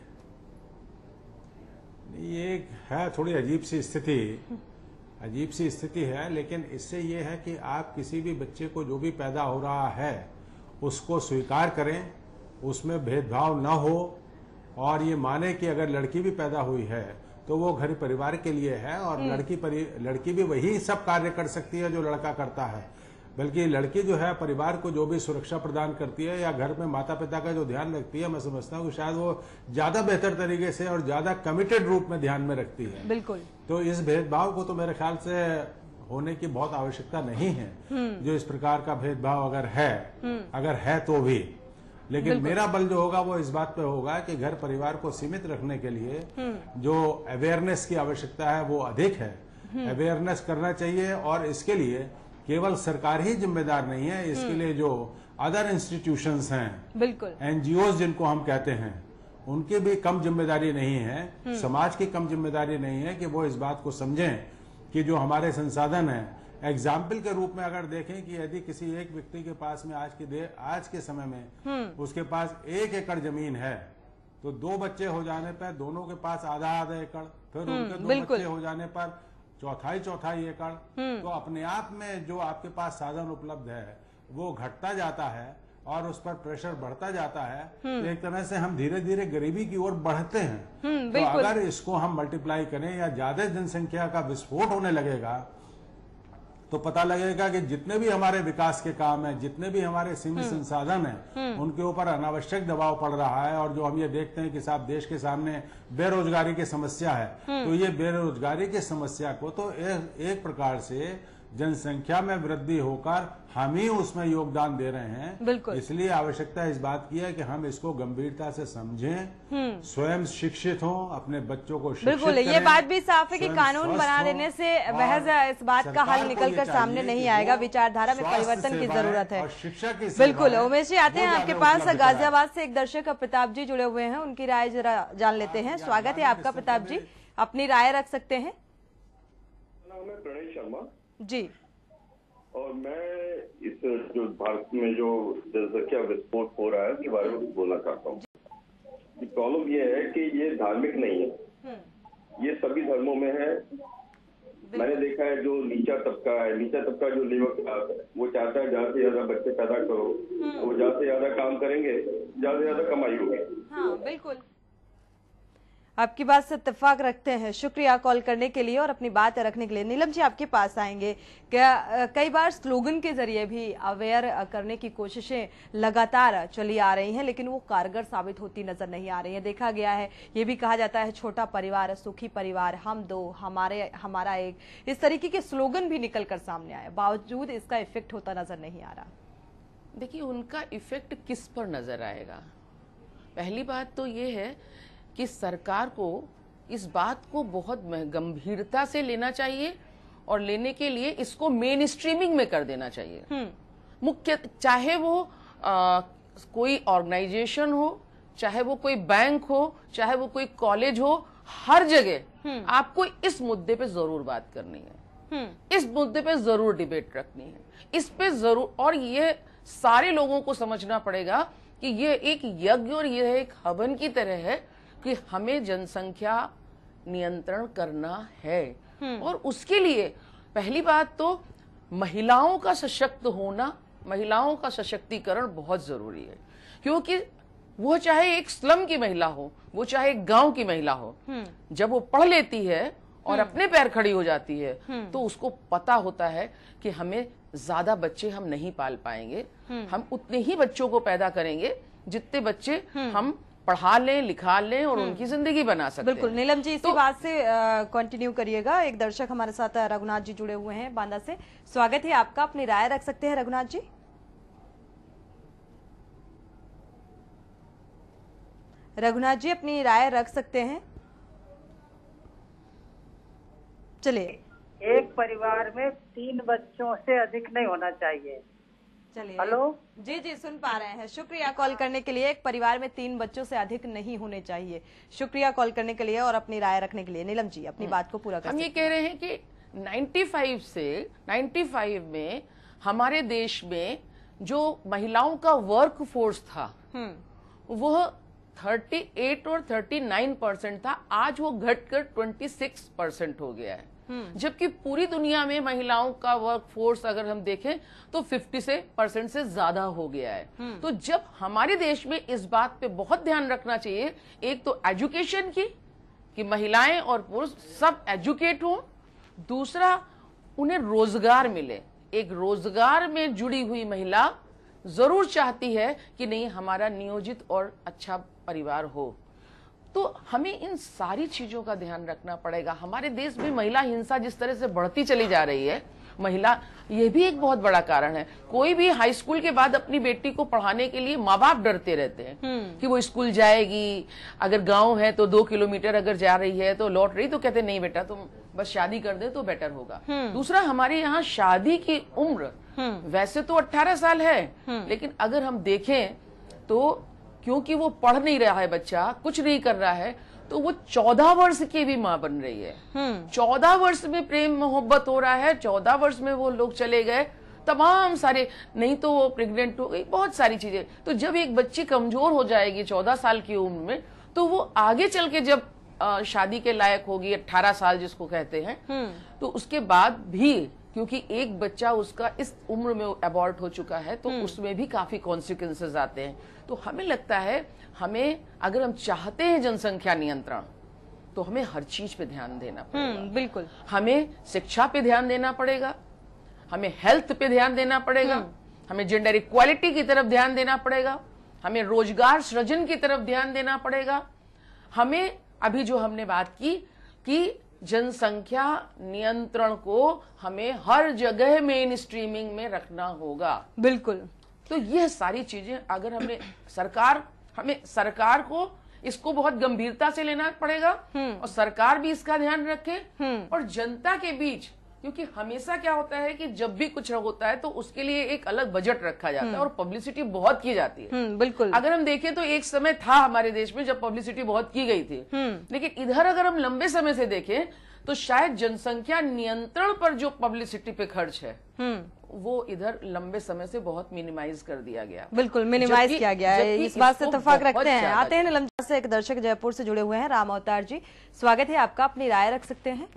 [SPEAKER 5] ये एक है थोड़ी अजीब सी स्थिति, अजीब सी स्थिति है, लेकिन इससे ये है कि आप किसी भी बच्चे को जो भी पैदा हो रहा है उसको स्वीकार करें, उसमें भेदभाव न हो और ये माने कि अगर लड़की भी पैदा हुई है तो वो घर परिवार के लिए है और लड़की परि, लड़की भी वही सब कार्य कर सकती है जो लड़का करता है, बल्कि लड़की जो है परिवार को जो भी सुरक्षा प्रदान करती है या घर में माता पिता का जो ध्यान रखती है, मैं समझता हूँ कि शायद वो ज्यादा बेहतर तरीके से और ज्यादा कमिटेड रूप में ध्यान में रखती है।
[SPEAKER 1] बिल्कुल।
[SPEAKER 5] तो इस भेदभाव को तो मेरे ख्याल से होने की बहुत आवश्यकता नहीं है, जो इस प्रकार का भेदभाव अगर है, अगर है तो भी। लेकिन मेरा बल जो होगा वो इस बात पे होगा कि घर परिवार को सीमित रखने के लिए जो अवेयरनेस की आवश्यकता है वो अधिक है। अवेयरनेस करना चाहिए और इसके लिए केवल सरकार ही जिम्मेदार नहीं है, इसके लिए जो अदर इंस्टीट्यूशंस हैं,
[SPEAKER 1] बिल्कुल,
[SPEAKER 5] एनजीओज जिनको हम कहते हैं, उनकी भी कम जिम्मेदारी नहीं है, समाज की कम जिम्मेदारी नहीं है कि वो इस बात को समझें कि जो हमारे संसाधन हैं, एग्जाम्पल के रूप में अगर देखें कि यदि किसी एक व्यक्ति के पास में आज के दे आज के समय में उसके पास एक एकड़ जमीन है तो दो बच्चे हो जाने पर दोनों के पास आधा आधा एकड़, फिर उनके दो बच्चे हो जाने पर चौथाई चौथाई एकड़, तो अपने आप में जो आपके पास साधन उपलब्ध है वो घटता जाता है और उस पर प्रेशर बढ़ता जाता है। तो एक तरह से हम धीरे धीरे गरीबी की ओर बढ़ते हैं। तो अगर इसको हम मल्टीप्लाई करें या ज्यादा जनसंख्या का विस्फोट होने लगेगा तो पता लगेगा कि जितने भी हमारे विकास के काम हैं, जितने भी हमारे सीमित संसाधन हैं, उनके ऊपर अनावश्यक दबाव पड़ रहा है। और जो हम ये देखते हैं कि साहब देश के सामने बेरोजगारी की समस्या है, तो ये बेरोजगारी की समस्या को तो एक, एक प्रकार से जनसंख्या में वृद्धि होकर हम ही उसमें योगदान दे रहे हैं।
[SPEAKER 1] बिल्कुल।
[SPEAKER 5] इसलिए आवश्यकता इस बात की है कि हम इसको गंभीरता से समझें, स्वयं शिक्षित हों, अपने बच्चों को शिक्षित
[SPEAKER 1] बिल्कुल,
[SPEAKER 5] करें,
[SPEAKER 1] ये बात भी साफ है कि कानून बना देने से महज इस बात का हल निकलकर सामने नहीं आएगा, विचारधारा में परिवर्तन की जरूरत है।
[SPEAKER 5] शिक्षा की
[SPEAKER 1] बिल्कुल। उमेश जी, आते हैं आपके पास। गाजियाबाद से एक दर्शक प्रताप जी जुड़े हुए हैं, उनकी राय जरा जान लेते हैं। स्वागत है आपका प्रताप जी, अपनी राय रख सकते हैं।
[SPEAKER 11] नाम है प्रणय शर्मा
[SPEAKER 1] जी।
[SPEAKER 11] और मैं इस जो भारत में जो जनसंख्या विस्फोट हो रहा है उसके बारे में बोलना चाहता हूँ। प्रॉब्लम ये है कि ये धार्मिक नहीं है, ये सभी धर्मों में है। मैंने देखा है जो नीचा तबका है, नीचा तबका जो लेबर क्लास है, वो चाहता है ज्यादा से ज्यादा बच्चे पैदा करो, वो ज्यादा से ज्यादा काम करेंगे, ज्यादा से ज्यादा कमाई होगी।
[SPEAKER 1] हाँ, बिल्कुल, आपकी बात से इत्तेफाक रखते हैं। शुक्रिया कॉल करने के लिए और अपनी बात रखने के लिए। नीलम जी, आपके पास आएंगे। क्या कई बार स्लोगन के जरिए भी अवेयर करने की कोशिशें लगातार चली आ रही हैं, लेकिन वो कारगर साबित होती नजर नहीं आ रही है। देखा गया है, ये भी कहा जाता है छोटा परिवार सुखी परिवार, हम दो हमारे हमारा एक, इस तरीके के स्लोगन भी निकल कर सामने आए, बावजूद इसका इफेक्ट होता नजर नहीं आ रहा।
[SPEAKER 9] देखिए, उनका इफेक्ट किस पर नजर आएगा? पहली बात तो ये है कि सरकार को इस बात को बहुत गंभीरता से लेना चाहिए और लेने के लिए इसको मेन स्ट्रीमिंग में कर देना चाहिए। मुख्य, चाहे वो आ, कोई ऑर्गेनाइजेशन हो, चाहे वो कोई बैंक हो, चाहे वो कोई कॉलेज हो, हर जगह आपको इस मुद्दे पे जरूर बात करनी है, इस मुद्दे पे जरूर डिबेट रखनी है, इस पे जरूर। और ये सारे लोगों को समझना पड़ेगा कि ये एक यज्ञ और ये एक हवन की तरह है कि हमें जनसंख्या नियंत्रण करना है। और उसके लिए पहली बात तो महिलाओं का सशक्त होना, महिलाओं का सशक्तिकरण बहुत जरूरी है, क्योंकि वो चाहे एक स्लम की महिला हो, वो चाहे एक गांव की महिला हो, जब वो पढ़ लेती है और अपने पैर खड़ी हो जाती है तो उसको पता होता है कि हमें ज्यादा बच्चे हम नहीं पाल पाएंगे, हम उतने ही बच्चों को पैदा करेंगे जितने बच्चे हम पढ़ा लें, लिखा लें और उनकी जिंदगी बना सकते
[SPEAKER 1] बिल्कुल।
[SPEAKER 9] हैं।
[SPEAKER 1] नीलम जी इसी
[SPEAKER 9] तो,
[SPEAKER 1] बात से कंटिन्यू करिएगा। एक दर्शक हमारे साथ रघुनाथ जी जुड़े हुए हैं बांदा से। स्वागत है आपका, अपनी राय रख सकते हैं रघुनाथ जी। रघुनाथ जी अपनी राय रख सकते हैं। चलिए।
[SPEAKER 12] एक परिवार में तीन बच्चों से अधिक नहीं होना चाहिए।
[SPEAKER 1] चलिए।
[SPEAKER 12] हेलो
[SPEAKER 1] जी जी सुन पा रहे हैं। शुक्रिया कॉल करने के लिए। एक परिवार में तीन बच्चों से अधिक नहीं होने चाहिए। शुक्रिया कॉल करने के लिए और अपनी राय रखने के लिए। नीलम जी अपनी बात को पूरा कर।
[SPEAKER 9] हम ये कह रहे हैं कि पचानवे से पचानवे में हमारे देश में जो महिलाओं का वर्क फोर्स था वह अड़तीस और उनतालीस परसेंट था। आज वो घटकर छब्बीस परसेंट हो गया है, जबकि पूरी दुनिया में महिलाओं का वर्क फोर्स अगर हम देखें तो पचास से परसेंट से ज्यादा हो गया है। तो जब हमारे देश में इस बात पे बहुत ध्यान रखना चाहिए, एक तो एजुकेशन की कि महिलाएं और पुरुष सब एजुकेट हों, दूसरा उन्हें रोजगार मिले। एक रोजगार में जुड़ी हुई महिला जरूर चाहती है कि नहीं हमारा नियोजित और अच्छा परिवार हो। तो हमें इन सारी चीजों का ध्यान रखना पड़ेगा। हमारे देश में महिला हिंसा जिस तरह से बढ़ती चली जा रही है, महिला ये भी एक बहुत बड़ा कारण है। कोई भी हाई स्कूल के बाद अपनी बेटी को पढ़ाने के लिए माँ बाप डरते रहते हैं कि वो स्कूल जाएगी, अगर गांव है तो दो किलोमीटर अगर जा रही है तो लौट रही तो कहते नहीं बेटा तुम बस शादी कर दे तो बेटर होगा। दूसरा, हमारे यहाँ शादी की उम्र वैसे तो अट्ठारह साल है, लेकिन अगर हम देखें तो क्योंकि वो पढ़ नहीं रहा है, बच्चा कुछ नहीं कर रहा है, तो वो चौदह वर्ष की भी माँ बन रही है। चौदह वर्ष में प्रेम मोहब्बत हो रहा है, चौदह वर्ष में वो लोग चले गए, तमाम सारे, नहीं तो वो प्रेग्नेंट हो गई, बहुत सारी चीजें। तो जब एक बच्ची कमजोर हो जाएगी चौदह साल की उम्र में, तो वो आगे चल के जब आ, शादी के लायक होगी, अट्ठारह साल जिसको कहते हैं, तो उसके बाद भी क्योंकि एक बच्चा उसका इस उम्र में अबॉर्ट हो चुका है तो उसमें भी काफी कॉन्सिक्वेंसेस आते हैं। तो हमें लगता है हमें अगर हम चाहते हैं जनसंख्या नियंत्रण तो हमें हर चीज पे ध्यान देना पड़ेगा।
[SPEAKER 1] बिल्कुल।
[SPEAKER 9] हमें शिक्षा पे ध्यान देना पड़ेगा, हमें हेल्थ पे ध्यान देना पड़ेगा, हमें जेंडर इक्वालिटी की तरफ ध्यान देना पड़ेगा, हमें रोजगार सृजन की तरफ ध्यान देना पड़ेगा। हमें अभी जो हमने बात की कि जनसंख्या नियंत्रण को हमें हर जगह मेन स्ट्रीमिंग में रखना होगा।
[SPEAKER 1] बिल्कुल।
[SPEAKER 9] तो ये सारी चीजें अगर हमने सरकार हमें सरकार को इसको बहुत गंभीरता से लेना पड़ेगा और सरकार भी इसका ध्यान रखे और जनता के बीच, क्योंकि हमेशा क्या होता है कि जब भी कुछ होता है तो उसके लिए एक अलग बजट रखा जाता है और पब्लिसिटी बहुत की जाती है।
[SPEAKER 1] बिल्कुल।
[SPEAKER 9] अगर हम देखें तो एक समय था हमारे देश में जब पब्लिसिटी बहुत की गई थी, लेकिन इधर अगर हम लंबे समय से देखें तो शायद जनसंख्या नियंत्रण पर जो पब्लिसिटी पे खर्च है वो इधर लंबे समय से बहुत मिनिमाइज कर दिया गया।
[SPEAKER 1] बिल्कुल मिनिमाइज किया गया है, इस बात से इत्तेफाक रखते हैं। आते हैं नीलम से, एक दर्शक जयपुर से जुड़े हुए हैं, राम अवतार जी। स्वागत है आपका, अपनी राय रख सकते हैं।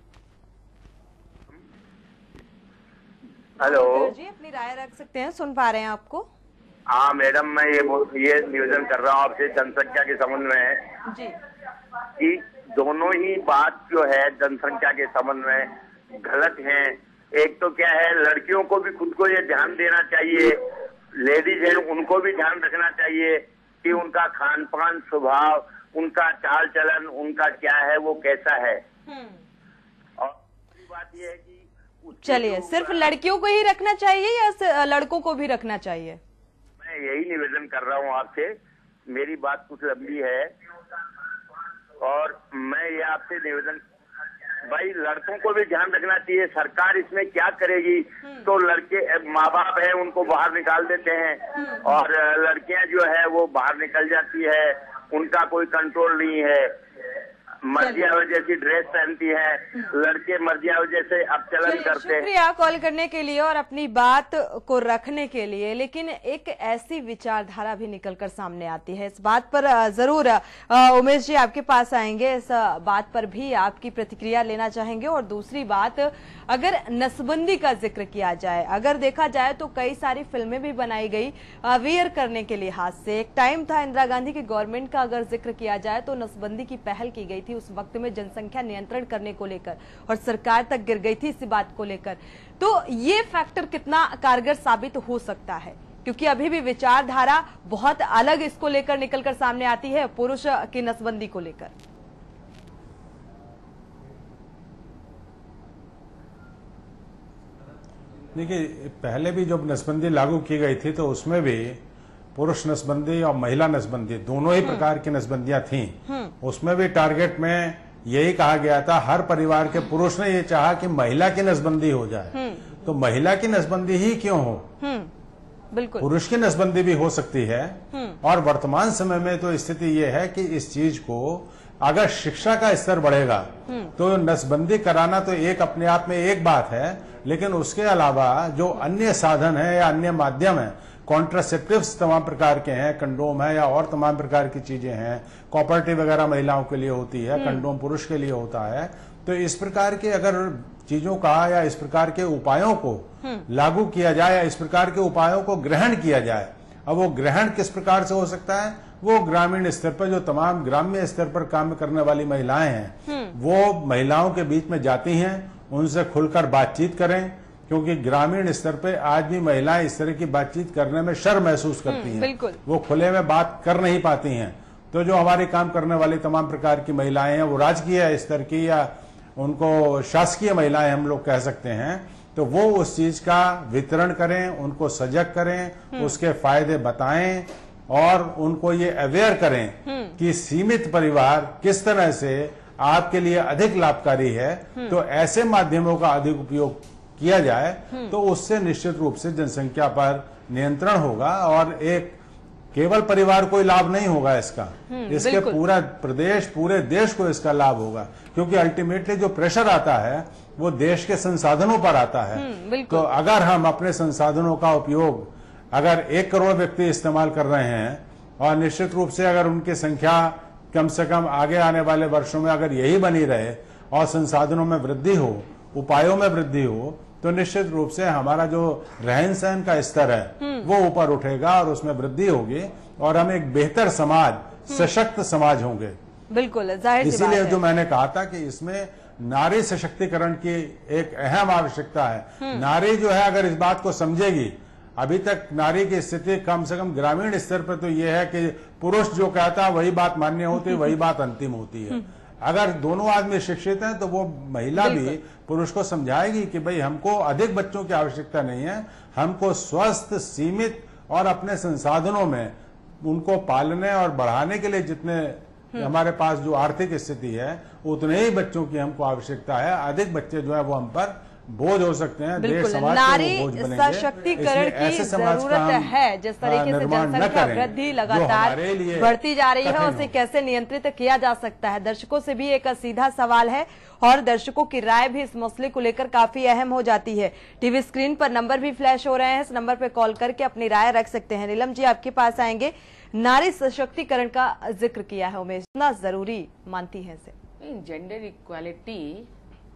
[SPEAKER 13] हेलो
[SPEAKER 1] जी अपनी राय रख सकते हैं, सुन पा रहे हैं आपको।
[SPEAKER 13] हाँ मैडम, मैं ये ये निवेदन कर रहा हूँ आपसे जनसंख्या के संबंध में
[SPEAKER 1] जी
[SPEAKER 13] कि दोनों ही बात जो है जनसंख्या के संबंध में गलत है। एक तो क्या है, लड़कियों को भी खुद को ये ध्यान देना चाहिए, लेडीज हैं उनको भी ध्यान रखना चाहिए कि उनका खान पान, स्वभाव, उनका चाल चलन, उनका क्या है, वो कैसा है। और बात ये है कि
[SPEAKER 1] चलिए, सिर्फ लड़कियों को ही रखना चाहिए या लड़कों को भी रखना चाहिए?
[SPEAKER 13] मैं यही निवेदन कर रहा हूँ आपसे। मेरी बात कुछ लंबी है और मैं ये आपसे निवेदन, भाई लड़कों को भी ध्यान रखना चाहिए। सरकार इसमें क्या करेगी? तो लड़के माँ बाप है उनको बाहर निकाल देते हैं और लड़कियां जो है वो बाहर निकल जाती है, उनका कोई कंट्रोल नहीं है। मर्जिया जैसी ड्रेस पहनती है, लड़के मर्जिया जैसे अब चलन करते हैं।
[SPEAKER 1] शुक्रिया कॉल करने के लिए और अपनी बात को रखने के लिए। लेकिन एक ऐसी विचारधारा भी निकलकर सामने आती है, इस बात पर जरूर उमेश जी आपके पास आएंगे, इस बात पर भी आपकी प्रतिक्रिया लेना चाहेंगे। और दूसरी बात, अगर नसबंदी का जिक्र किया जाए, अगर देखा जाए तो कई सारी फिल्में भी बनाई गई अवेयर करने के लिहाज से। एक टाइम था इंदिरा गांधी की गवर्नमेंट का अगर जिक्र किया जाए तो नसबंदी की पहल की गई थी उस वक्त में जनसंख्या नियंत्रण करने को लेकर, और सरकार तक गिर गई थी इसी बात को लेकर। तो ये फैक्टर कितना कारगर साबित हो सकता है क्योंकि अभी भी विचारधारा बहुत अलग इसको लेकर निकलकर सामने आती है, पुरुष की नसबंदी को लेकर।
[SPEAKER 5] देखिए, पहले भी जब नसबंदी लागू की गई थी तो उसमें भी पुरुष नसबंदी और महिला नसबंदी दोनों ही प्रकार की नसबंदियां थीं। उसमें भी टारगेट में यही कहा गया था, हर परिवार के पुरुष ने ये चाहा कि महिला की नसबंदी हो जाए। तो महिला की नसबंदी ही क्यों हो,
[SPEAKER 1] बिल्कुल
[SPEAKER 5] पुरुष की नसबंदी भी हो सकती है। और वर्तमान समय में तो स्थिति ये है कि इस चीज को अगर शिक्षा का स्तर बढ़ेगा तो नसबंदी कराना तो एक अपने आप में एक बात है, लेकिन उसके अलावा जो अन्य साधन है या अन्य माध्यम है, कॉन्ट्रासेप्टिव्स तमाम प्रकार के हैं, कंडोम है या और तमाम प्रकार की चीजें हैं, कॉपर्टी वगैरह महिलाओं के लिए होती है, कंडोम पुरुष के लिए होता है। तो इस प्रकार के अगर चीजों का या इस प्रकार के उपायों को लागू किया जाए या इस प्रकार के उपायों को ग्रहण किया जाए, अब वो ग्रहण किस प्रकार से हो सकता है, वो ग्रामीण स्तर पर जो तमाम ग्राम्य स्तर पर काम करने वाली महिलाएं हैं वो महिलाओं के बीच में जाती हैं, उनसे खुलकर बातचीत करें, क्योंकि ग्रामीण स्तर पे आज भी महिलाएं इस तरह की बातचीत करने में शर्म महसूस करती हैं, वो खुले में बात कर नहीं पाती हैं। तो जो हमारे काम करने वाली तमाम प्रकार की महिलाएं हैं, वो राजकीय स्तर की या उनको शासकीय महिलाएं हम लोग कह सकते हैं, तो वो उस चीज का वितरण करें, उनको सजग करें, उसके फायदे बताएं और उनको ये अवेयर करें कि सीमित परिवार किस तरह से आपके लिए अधिक लाभकारी है। तो ऐसे माध्यमों का अधिक उपयोग किया जाए तो उससे निश्चित रूप से जनसंख्या पर नियंत्रण होगा और एक केवल परिवार को ही लाभ नहीं होगा इसका, इसके पूरा प्रदेश पूरे देश को इसका लाभ होगा, क्योंकि अल्टीमेटली जो प्रेशर आता है वो देश के संसाधनों पर आता है। तो अगर हम अपने संसाधनों का उपयोग अगर एक करोड़ व्यक्ति इस्तेमाल कर रहे हैं और निश्चित रूप से अगर उनकी संख्या कम से कम आगे आने वाले वर्षों में अगर यही बनी रहे और संसाधनों में वृद्धि हो, उपायों में वृद्धि हो, तो निश्चित रूप से हमारा जो रहन सहन का स्तर है वो ऊपर उठेगा और उसमें वृद्धि होगी और हम एक बेहतर समाज, सशक्त समाज होंगे।
[SPEAKER 1] बिल्कुल, जाहिर सी बात
[SPEAKER 5] इसीलिए
[SPEAKER 1] है।
[SPEAKER 5] जो मैंने कहा था कि इसमें नारी सशक्तिकरण की एक अहम आवश्यकता है। नारी जो है अगर इस बात को समझेगी, अभी तक नारी की स्थिति कम से कम ग्रामीण स्तर पर तो यह है कि पुरुष जो कहता है वही बात मान्य होती है, वही बात अंतिम होती है। अगर दोनों आदमी शिक्षित हैं तो वो महिला भी पुरुष को समझाएगी कि भाई हमको अधिक बच्चों की आवश्यकता नहीं है, हमको स्वस्थ, सीमित और अपने संसाधनों में उनको पालने और बढ़ाने के लिए जितने हमारे पास जो आर्थिक स्थिति है उतने ही बच्चों की हमको आवश्यकता है। अधिक बच्चे जो है वो हम पर बोझ हो सकते हैं, देश समाज
[SPEAKER 1] नारी
[SPEAKER 5] बोझ बनेंगे।
[SPEAKER 1] सशक्तिकरण की जरूरत है। जिस तरीके से जनसंख्या वृद्धि लगातार बढ़ती जा रही है उसे कैसे नियंत्रित किया जा सकता है, दर्शकों से भी एक सीधा सवाल है और दर्शकों की राय भी इस मसले को लेकर काफी अहम हो जाती है। टीवी स्क्रीन पर नंबर भी फ्लैश हो रहे हैं, इस नंबर पर कॉल करके अपनी राय रख सकते हैं। नीलम जी आपके पास आएंगे। नारी सशक्तिकरण का जिक्र किया है उमेश, इतना जरूरी मानती है इसे?
[SPEAKER 9] जेंडर इक्वालिटी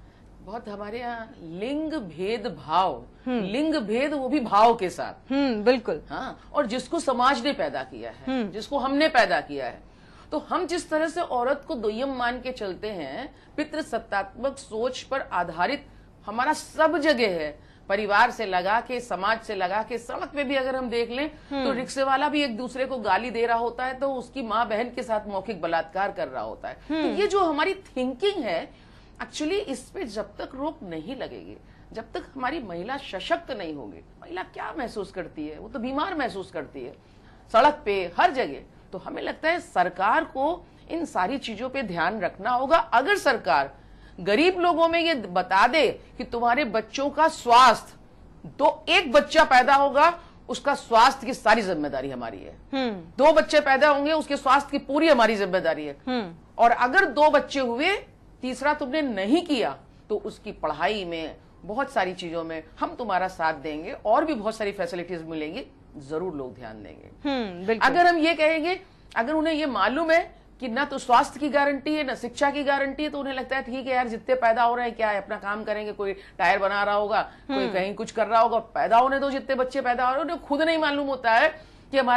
[SPEAKER 9] बहुत हमारे यहाँ लिंग भेद भाव, लिंग भेद वो भी भाव के साथ,
[SPEAKER 1] हम्म बिल्कुल,
[SPEAKER 9] हाँ, और जिसको समाज ने पैदा किया है, जिसको हमने पैदा किया है। तो हम जिस तरह से औरत को दुय्यम मान के चलते हैं, पितृसत्तात्मक सोच पर आधारित हमारा सब जगह है, परिवार से लगा के, समाज से लगा के, सड़क पे भी अगर हम देख लें तो रिक्शे वाला भी एक दूसरे को गाली दे रहा होता है तो उसकी माँ बहन के साथ मौखिक बलात्कार कर रहा होता है। तो ये जो हमारी थिंकिंग है, एक्चुअली इस पे जब तक रोक नहीं लगेगी, जब तक हमारी महिला सशक्त नहीं होगी, महिला क्या महसूस करती है, वो तो बीमार महसूस करती है सड़क पे हर जगह। तो हमें लगता है सरकार को इन सारी चीजों पे ध्यान रखना होगा। अगर सरकार गरीब लोगों में ये बता दे कि तुम्हारे बच्चों का स्वास्थ्य, तो एक बच्चा पैदा होगा उसका स्वास्थ्य की सारी जिम्मेदारी हमारी है, दो बच्चे पैदा होंगे उसके स्वास्थ्य की पूरी हमारी जिम्मेदारी है, और अगर दो बच्चे हुए तीसरा तुमने नहीं किया तो उसकी पढ़ाई में, बहुत सारी चीजों में हम तुम्हारा साथ देंगे और भी बहुत सारी फैसिलिटीज मिलेंगी, जरूर लोग ध्यान देंगे। अगर हम ये कहेंगे, अगर उन्हें ये मालूम है कि ना तो स्वास्थ्य की गारंटी है ना शिक्षा की गारंटी है, तो उन्हें लगता है ठीक है यार जितने पैदा हो रहे हैं क्या है, अपना काम करेंगे, कोई टायर बना रहा होगा, कोई कहीं कुछ कर रहा होगा, पैदा होने दो जितने बच्चे पैदा हो रहे हैं। उन्हें खुद नहीं मालूम होता है कि हमारा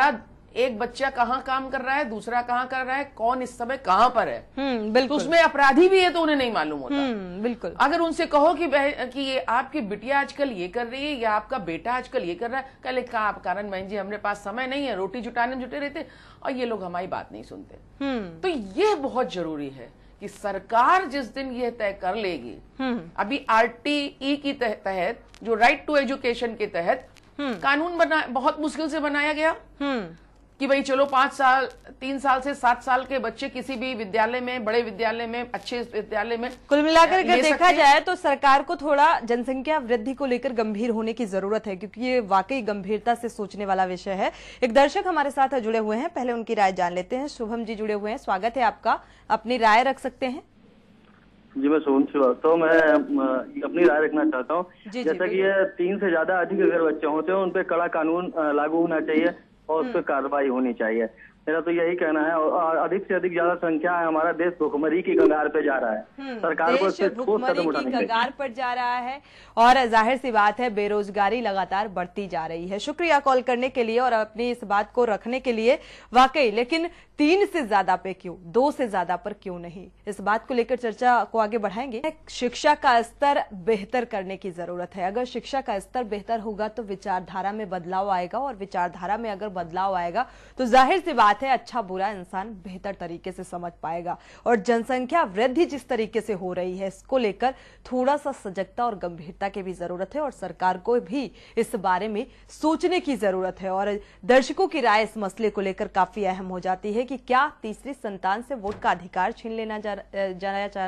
[SPEAKER 9] एक बच्चा कहाँ काम कर रहा है, दूसरा कहाँ कर रहा है, कौन इस समय कहाँ पर है,
[SPEAKER 1] बिल्कुल।
[SPEAKER 9] तो उसमें अपराधी भी है तो उन्हें नहीं मालूम होता।
[SPEAKER 1] बिल्कुल।
[SPEAKER 9] अगर उनसे कहो कि कि ये आपकी बिटिया आजकल ये कर रही है या आपका बेटा आजकल ये कर रहा है, कल का कारण बहन जी हमारे पास समय नहीं है, रोटी जुटाने में जुटे रहते, और ये लोग हमारी बात नहीं सुनते। तो ये बहुत जरूरी है कि सरकार जिस दिन ये तय कर लेगी, अभी आरटीई की तहत जो राइट टू एजुकेशन के तहत कानून बना, बहुत मुश्किल से बनाया गया कि भाई चलो पांच साल तीन साल से सात साल के बच्चे किसी भी विद्यालय में, बड़े विद्यालय में, अच्छे विद्यालय में,
[SPEAKER 1] कुल मिलाकर अगर देखा जाए तो सरकार को थोड़ा जनसंख्या वृद्धि को लेकर गंभीर होने की जरूरत है, क्योंकि ये वाकई गंभीरता से सोचने वाला विषय है। एक दर्शक हमारे साथ जुड़े हुए हैं, पहले उनकी राय जान लेते हैं। शुभम जी जुड़े हुए हैं, स्वागत है आपका, अपनी राय रख सकते हैं।
[SPEAKER 14] जी मैं सोहन श्रीवास्तव, मैं अपनी राय रखना चाहता हूँ। जैसा कि ये तीन से ज्यादा अधिक अगर बच्चे होते हैं उन पे कड़ा कानून लागू होना चाहिए और उस पर कार्रवाई होनी चाहिए। मेरा तो यही कहना है। और अधिक से अधिक ज्यादा संख्या है, हमारा देश भुखमरी की कगार पे जा रहा है, सरकार को इससे ठोस कदम उठाने चाहिए।
[SPEAKER 1] कगार पर जा रहा है और जाहिर सी बात है बेरोजगारी लगातार बढ़ती जा रही है। शुक्रिया कॉल करने के लिए और अपनी इस बात को रखने के लिए। वाकई लेकिन तीन से ज्यादा पे क्यों, दो से ज्यादा पर क्यों नहीं, इस बात को लेकर चर्चा को आगे बढ़ाएंगे। शिक्षा का स्तर बेहतर करने की जरूरत है। अगर शिक्षा का स्तर बेहतर होगा तो विचारधारा में बदलाव आएगा, और विचारधारा में अगर बदलाव आएगा तो जाहिर सी बात है अच्छा बुरा इंसान बेहतर तरीके से समझ पाएगा। और जनसंख्या वृद्धि जिस तरीके से हो रही है, इसको लेकर थोड़ा सा सजगता और गंभीरता की भी जरूरत है, और सरकार को भी इस बारे में सोचने की जरूरत है। और दर्शकों की राय इस मसले को लेकर काफी अहम हो जाती है कि क्या तीसरी संतान से वोट का अधिकार छीन लेना जा, जाना जा,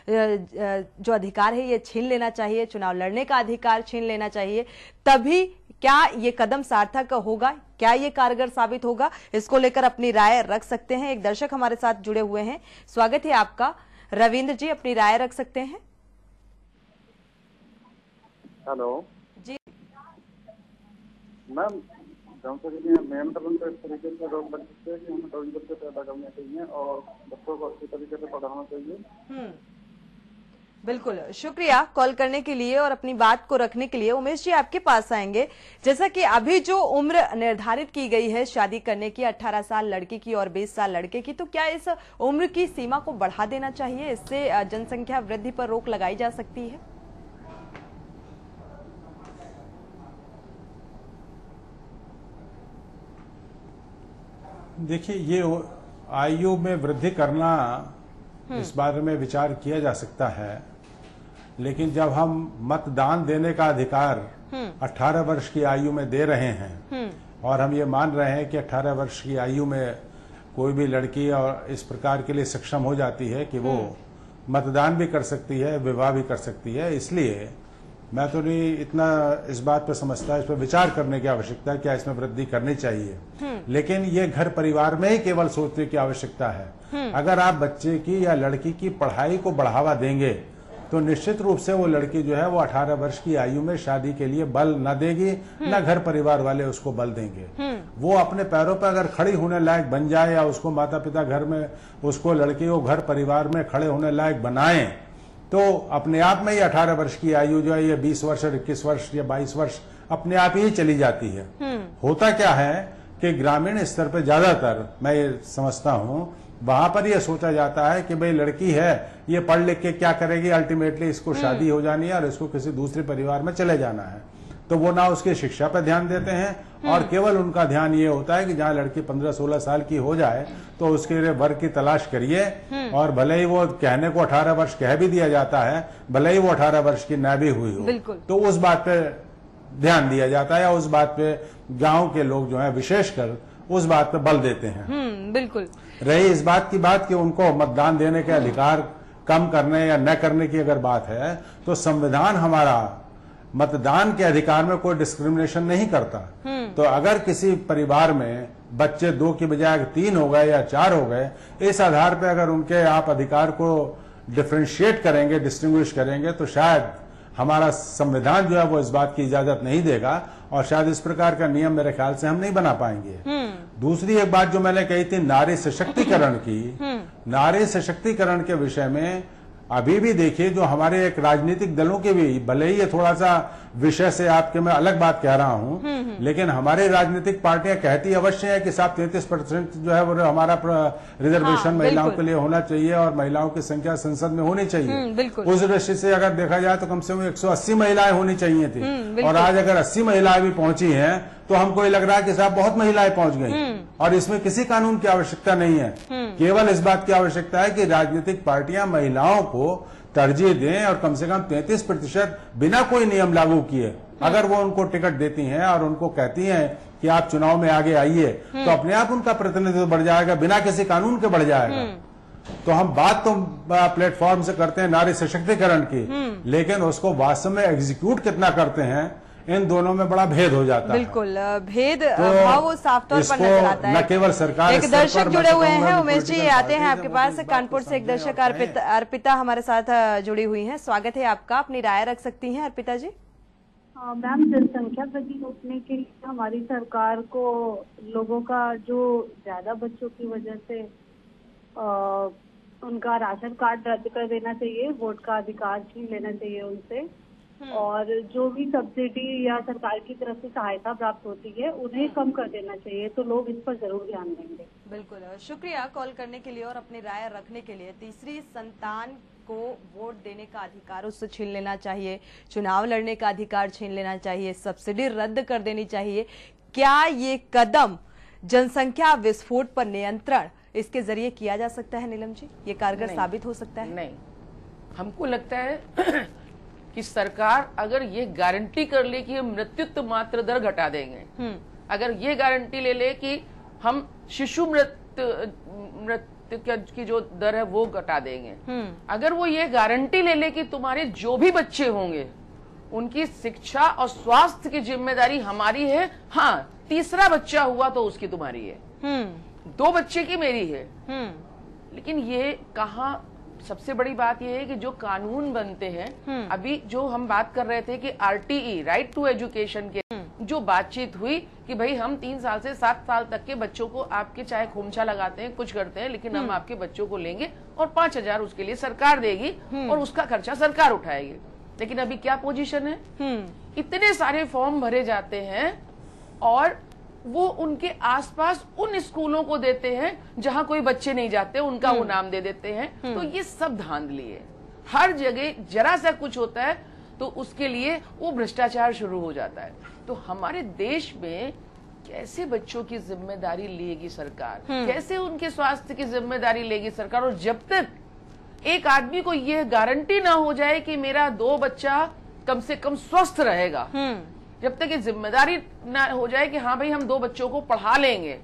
[SPEAKER 1] जो अधिकार है ये छीन लेना चाहिए, चुनाव लड़ने का अधिकार छीन लेना चाहिए, तभी क्या ये कदम सार्थक होगा, क्या ये कारगर साबित होगा, इसको लेकर अपनी राय रख सकते हैं। एक दर्शक हमारे साथ जुड़े हुए हैं, स्वागत है आपका। रविंद्र जी अपनी राय रख सकते हैं।
[SPEAKER 8] हेलो
[SPEAKER 1] जी
[SPEAKER 8] मैम, नियंत्रण तो इस तरीके से रोक बन सकते हैं कि हमें कभी बच्चे पैदा करने चाहिए और बच्चों को अच्छी तरीके से पढ़ाना चाहिए।
[SPEAKER 1] बिल्कुल, शुक्रिया कॉल करने के लिए और अपनी बात को रखने के लिए। उमेश जी आपके पास आएंगे। जैसा कि अभी जो उम्र निर्धारित की गई है शादी करने की, अठारह साल लड़की की और बीस साल लड़के की, तो क्या इस उम्र की सीमा को बढ़ा देना चाहिए? इससे जनसंख्या वृद्धि पर रोक लगाई जा सकती है।
[SPEAKER 5] देखिए, ये आयु में वृद्धि करना, इस बारे में विचार किया जा सकता है, लेकिन जब हम मतदान देने का अधिकार अठारह वर्ष की आयु में दे रहे हैं और हम ये मान रहे हैं कि अठारह वर्ष की आयु में कोई भी लड़की और इस प्रकार के लिए सक्षम हो जाती है कि वो मतदान भी कर सकती है, विवाह भी कर सकती है, इसलिए मैं तो नहीं इतना इस बात पर समझता, इस पर विचार करने की आवश्यकता है, क्या इसमें वृद्धि करनी चाहिए। लेकिन ये घर परिवार में ही केवल सोचने की आवश्यकता है। अगर आप बच्चे की या लड़की की पढ़ाई को बढ़ावा देंगे तो निश्चित रूप से वो लड़की जो है वो अठारह वर्ष की आयु में शादी के लिए बल न देगी, न घर परिवार वाले उसको बल देंगे। वो अपने पैरों पर अगर खड़ी होने लायक बन जाए या उसको माता पिता घर में उसको लड़की को घर परिवार में खड़े होने लायक बनाएं, तो अपने आप में ही अठारह वर्ष की आयु जो है ये बीस वर्ष और इक्कीस वर्ष या बाईस वर्ष अपने आप ही चली जाती है। होता क्या है कि ग्रामीण स्तर पर ज्यादातर मैं ये समझता हूँ वहां पर यह सोचा जाता है कि भाई लड़की है, ये पढ़ लिख के क्या करेगी, अल्टीमेटली इसको शादी हो जानी है और इसको किसी दूसरे परिवार में चले जाना है। तो वो ना उसकी शिक्षा पर ध्यान देते हैं और केवल उनका ध्यान ये होता है कि जहाँ लड़की पंद्रह सोलह साल की हो जाए तो उसके लिए वर्ग की तलाश करिए, और भले ही वो कहने को अठारह वर्ष कह भी दिया जाता है, भले ही वो अठारह वर्ष की न भी हुई हो, तो उस बात पे ध्यान दिया जाता है या उस बात पे गांव के लोग जो है विशेषकर उस बात पे बल देते हैं।
[SPEAKER 1] बिल्कुल।
[SPEAKER 5] रही इस बात की बात कि उनको मतदान देने के अधिकार कम करने या न करने की अगर बात है, तो संविधान हमारा मतदान के अधिकार में कोई डिस्क्रिमिनेशन नहीं करता। तो अगर किसी परिवार में बच्चे दो की बजाय तीन हो गए या चार हो गए, इस आधार पर अगर उनके आप अधिकार को डिफ्रेंशिएट करेंगे, डिस्टिंग्विश करेंगे, तो शायद हमारा संविधान जो है वो इस बात की इजाजत नहीं देगा और शायद इस प्रकार का नियम मेरे ख्याल से हम नहीं बना पाएंगे। दूसरी एक बात जो मैंने कही थी नारी सशक्तिकरण की, नारी सशक्तिकरण के विषय में अभी भी देखिए जो हमारे एक राजनीतिक दलों के भी, भले ही ये थोड़ा सा विषय से आपके मैं अलग बात कह रहा हूं, लेकिन हमारे राजनीतिक पार्टियां कहती अवश्य है कि साहब तैंतीस परसेंट जो है वो हमारा रिजर्वेशन हाँ, महिलाओं के लिए होना चाहिए और महिलाओं की संख्या संसद में होनी चाहिए। उस दृष्टि से अगर देखा जाए तो कम से कम एक सौ अस्सी महिलाएं होनी चाहिए थी, और आज अगर अस्सी महिलाएं भी पहुंची हैं तो हमको ये लग रहा है कि साहब बहुत महिलाएं पहुंच गई, और इसमें किसी कानून की आवश्यकता नहीं है। केवल इस बात की आवश्यकता है कि राजनीतिक पार्टियां महिलाओं को तरजीह दें और कम से कम तैंतीस प्रतिशत बिना कोई नियम लागू किए अगर वो उनको टिकट देती हैं और उनको कहती हैं कि आप चुनाव में आगे आइए, तो अपने आप उनका प्रतिनिधित्व बढ़ जाएगा, बिना किसी कानून के बढ़ जाएगा। तो हम बात तो प्लेटफॉर्म से करते हैं नारी सशक्तिकरण की, लेकिन उसको वास्तव में एग्जीक्यूट कितना करते हैं, इन दोनों में बड़ा भेद हो जाता है।
[SPEAKER 1] बिल्कुल भेद भाव वो साफ तौर पर नजर आता है।
[SPEAKER 5] न केवल सरकार,
[SPEAKER 1] एक दर्शक जुड़े हुए हैं, उमेश जी आते हैं आपके पास। कानपुर से एक दर्शक अर्पिता अर्पिता हमारे साथ जुड़ी हुई हैं, स्वागत है आपका, अपनी राय रख सकती हैं अर्पिता जी।
[SPEAKER 15] मैम, जनसंख्या वृद्धि रोकने के लिए हमारी सरकार को लोगों का जो ज्यादा बच्चों की वजह से आ, उनका राशन कार्ड रद्द कर देना चाहिए, वोट का अधिकार छीन लेना चाहिए उनसे, और जो भी सब्सिडी या सरकार की तरफ से सहायता प्राप्त होती है उन्हें कम कर देना चाहिए, तो लोग इस पर जरूर ध्यान देंगे।
[SPEAKER 1] बिल्कुल, शुक्रिया कॉल करने के लिए और अपनी राय रखने के लिए। तीसरी संतान को वोट देने का अधिकार उससे छीन लेना चाहिए, चुनाव लड़ने का अधिकार छीन लेना चाहिए, सब्सिडी रद्द कर देनी चाहिए। क्या ये कदम जनसंख्या विस्फोट पर नियंत्रण इसके जरिए किया जा सकता है नीलम जी? ये कारगर साबित हो सकता है?
[SPEAKER 9] नहीं, हमको लगता है कि सरकार अगर ये गारंटी कर ले कि हम मृत्युत्व मात्र दर घटा देंगे, अगर ये गारंटी ले ले कि हम शिशु मृत्यु मृत्यु की जो दर है वो घटा देंगे, अगर वो ये गारंटी ले ले कि तुम्हारे जो भी बच्चे होंगे उनकी शिक्षा और स्वास्थ्य की जिम्मेदारी हमारी है, हाँ तीसरा बच्चा हुआ तो उसकी तुम्हारी है, दो बच्चे की मेरी है, लेकिन ये कहाँ। सबसे बड़ी बात यह है कि जो कानून बनते हैं, अभी जो हम बात कर रहे थे कि आरटीई राइट टू एजुकेशन के जो बातचीत हुई कि भाई हम तीन साल से सात साल तक के बच्चों को आपके चाहे खोमचा लगाते हैं कुछ करते हैं, लेकिन हम आपके बच्चों को लेंगे और पांच हजार उसके लिए सरकार देगी और उसका खर्चा सरकार उठाएगी। लेकिन अभी क्या पोजीशन है, इतने सारे फॉर्म भरे जाते हैं और वो उनके आसपास उन स्कूलों को देते हैं जहां कोई बच्चे नहीं जाते, उनका वो नाम दे देते हैं। तो ये सब धांधली है, हर जगह जरा सा कुछ होता है तो उसके लिए वो भ्रष्टाचार शुरू हो जाता है। तो हमारे देश में कैसे बच्चों की जिम्मेदारी लेगी सरकार, कैसे उनके स्वास्थ्य की जिम्मेदारी लेगी सरकार, और जब तक एक आदमी को यह गारंटी ना हो जाए कि मेरा दो बच्चा कम से कम स्वस्थ रहेगा, जब तक ये जिम्मेदारी ना हो जाए कि हाँ भाई हम दो बच्चों को पढ़ा लेंगे,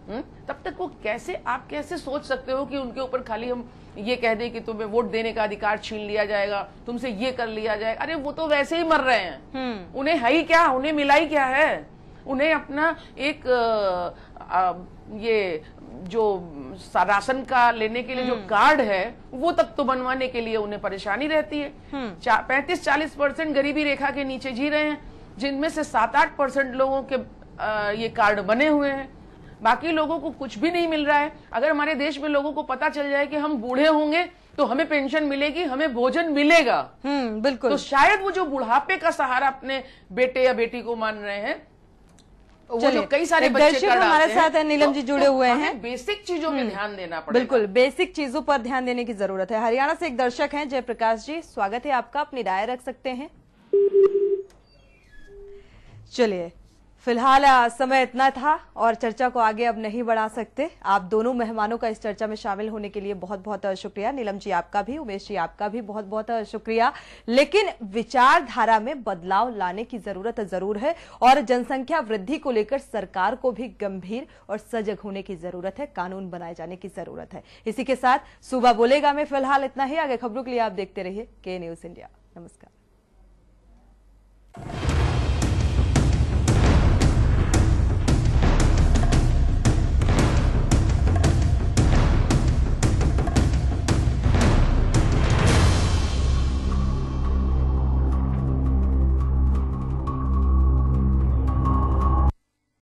[SPEAKER 9] तब तक वो कैसे, आप कैसे सोच सकते हो कि उनके ऊपर खाली हम ये कह दें कि तुम्हें वोट देने का अधिकार छीन लिया जाएगा, तुमसे ये कर लिया जाएगा। अरे वो तो वैसे ही मर रहे हैं, उन्हें है ही क्या, उन्हें मिला ही क्या है, उन्हें अपना एक आ, आ, ये जो राशन का लेने के लिए जो कार्ड है वो तक तो बनवाने के लिए उन्हें परेशानी रहती है। पैंतीस चालीस परसेंट गरीबी रेखा के नीचे जी रहे हैं, जिनमें से सात आठ परसेंट लोगों के आ, ये कार्ड बने हुए हैं, बाकी लोगों को कुछ भी नहीं मिल रहा है। अगर हमारे देश में लोगों को पता चल जाए कि हम बूढ़े होंगे तो हमें पेंशन मिलेगी, हमें भोजन मिलेगा,
[SPEAKER 1] बिल्कुल,
[SPEAKER 9] तो शायद वो जो बुढ़ापे का सहारा अपने बेटे या बेटी को मान रहे हैं, वो जो कई सारे बच्चे
[SPEAKER 1] हमारे साथ है नीलम जी जुड़े हुए हैं,
[SPEAKER 9] बेसिक चीजों पे ध्यान देना पड़ेगा।
[SPEAKER 1] बिल्कुल, बेसिक चीजों पर ध्यान देने की जरूरत है। हरियाणा से एक दर्शक हैं, जयप्रकाश जी, स्वागत है आपका, अपनी राय रख सकते हैं। चलिए, फिलहाल समय इतना था और चर्चा को आगे अब नहीं बढ़ा सकते। आप दोनों मेहमानों का इस चर्चा में शामिल होने के लिए बहुत बहुत शुक्रिया। नीलम जी आपका भी, उमेश जी आपका भी बहुत बहुत शुक्रिया। लेकिन विचारधारा में बदलाव लाने की जरूरत जरूर है और जनसंख्या वृद्धि को लेकर सरकार को भी गंभीर और सजग होने की जरूरत है, कानून बनाए जाने की जरूरत है। इसी के साथ सुबह बोलेगा में फिलहाल इतना ही। आगे खबरों के लिए आप देखते रहिए के न्यूज इंडिया। नमस्कार।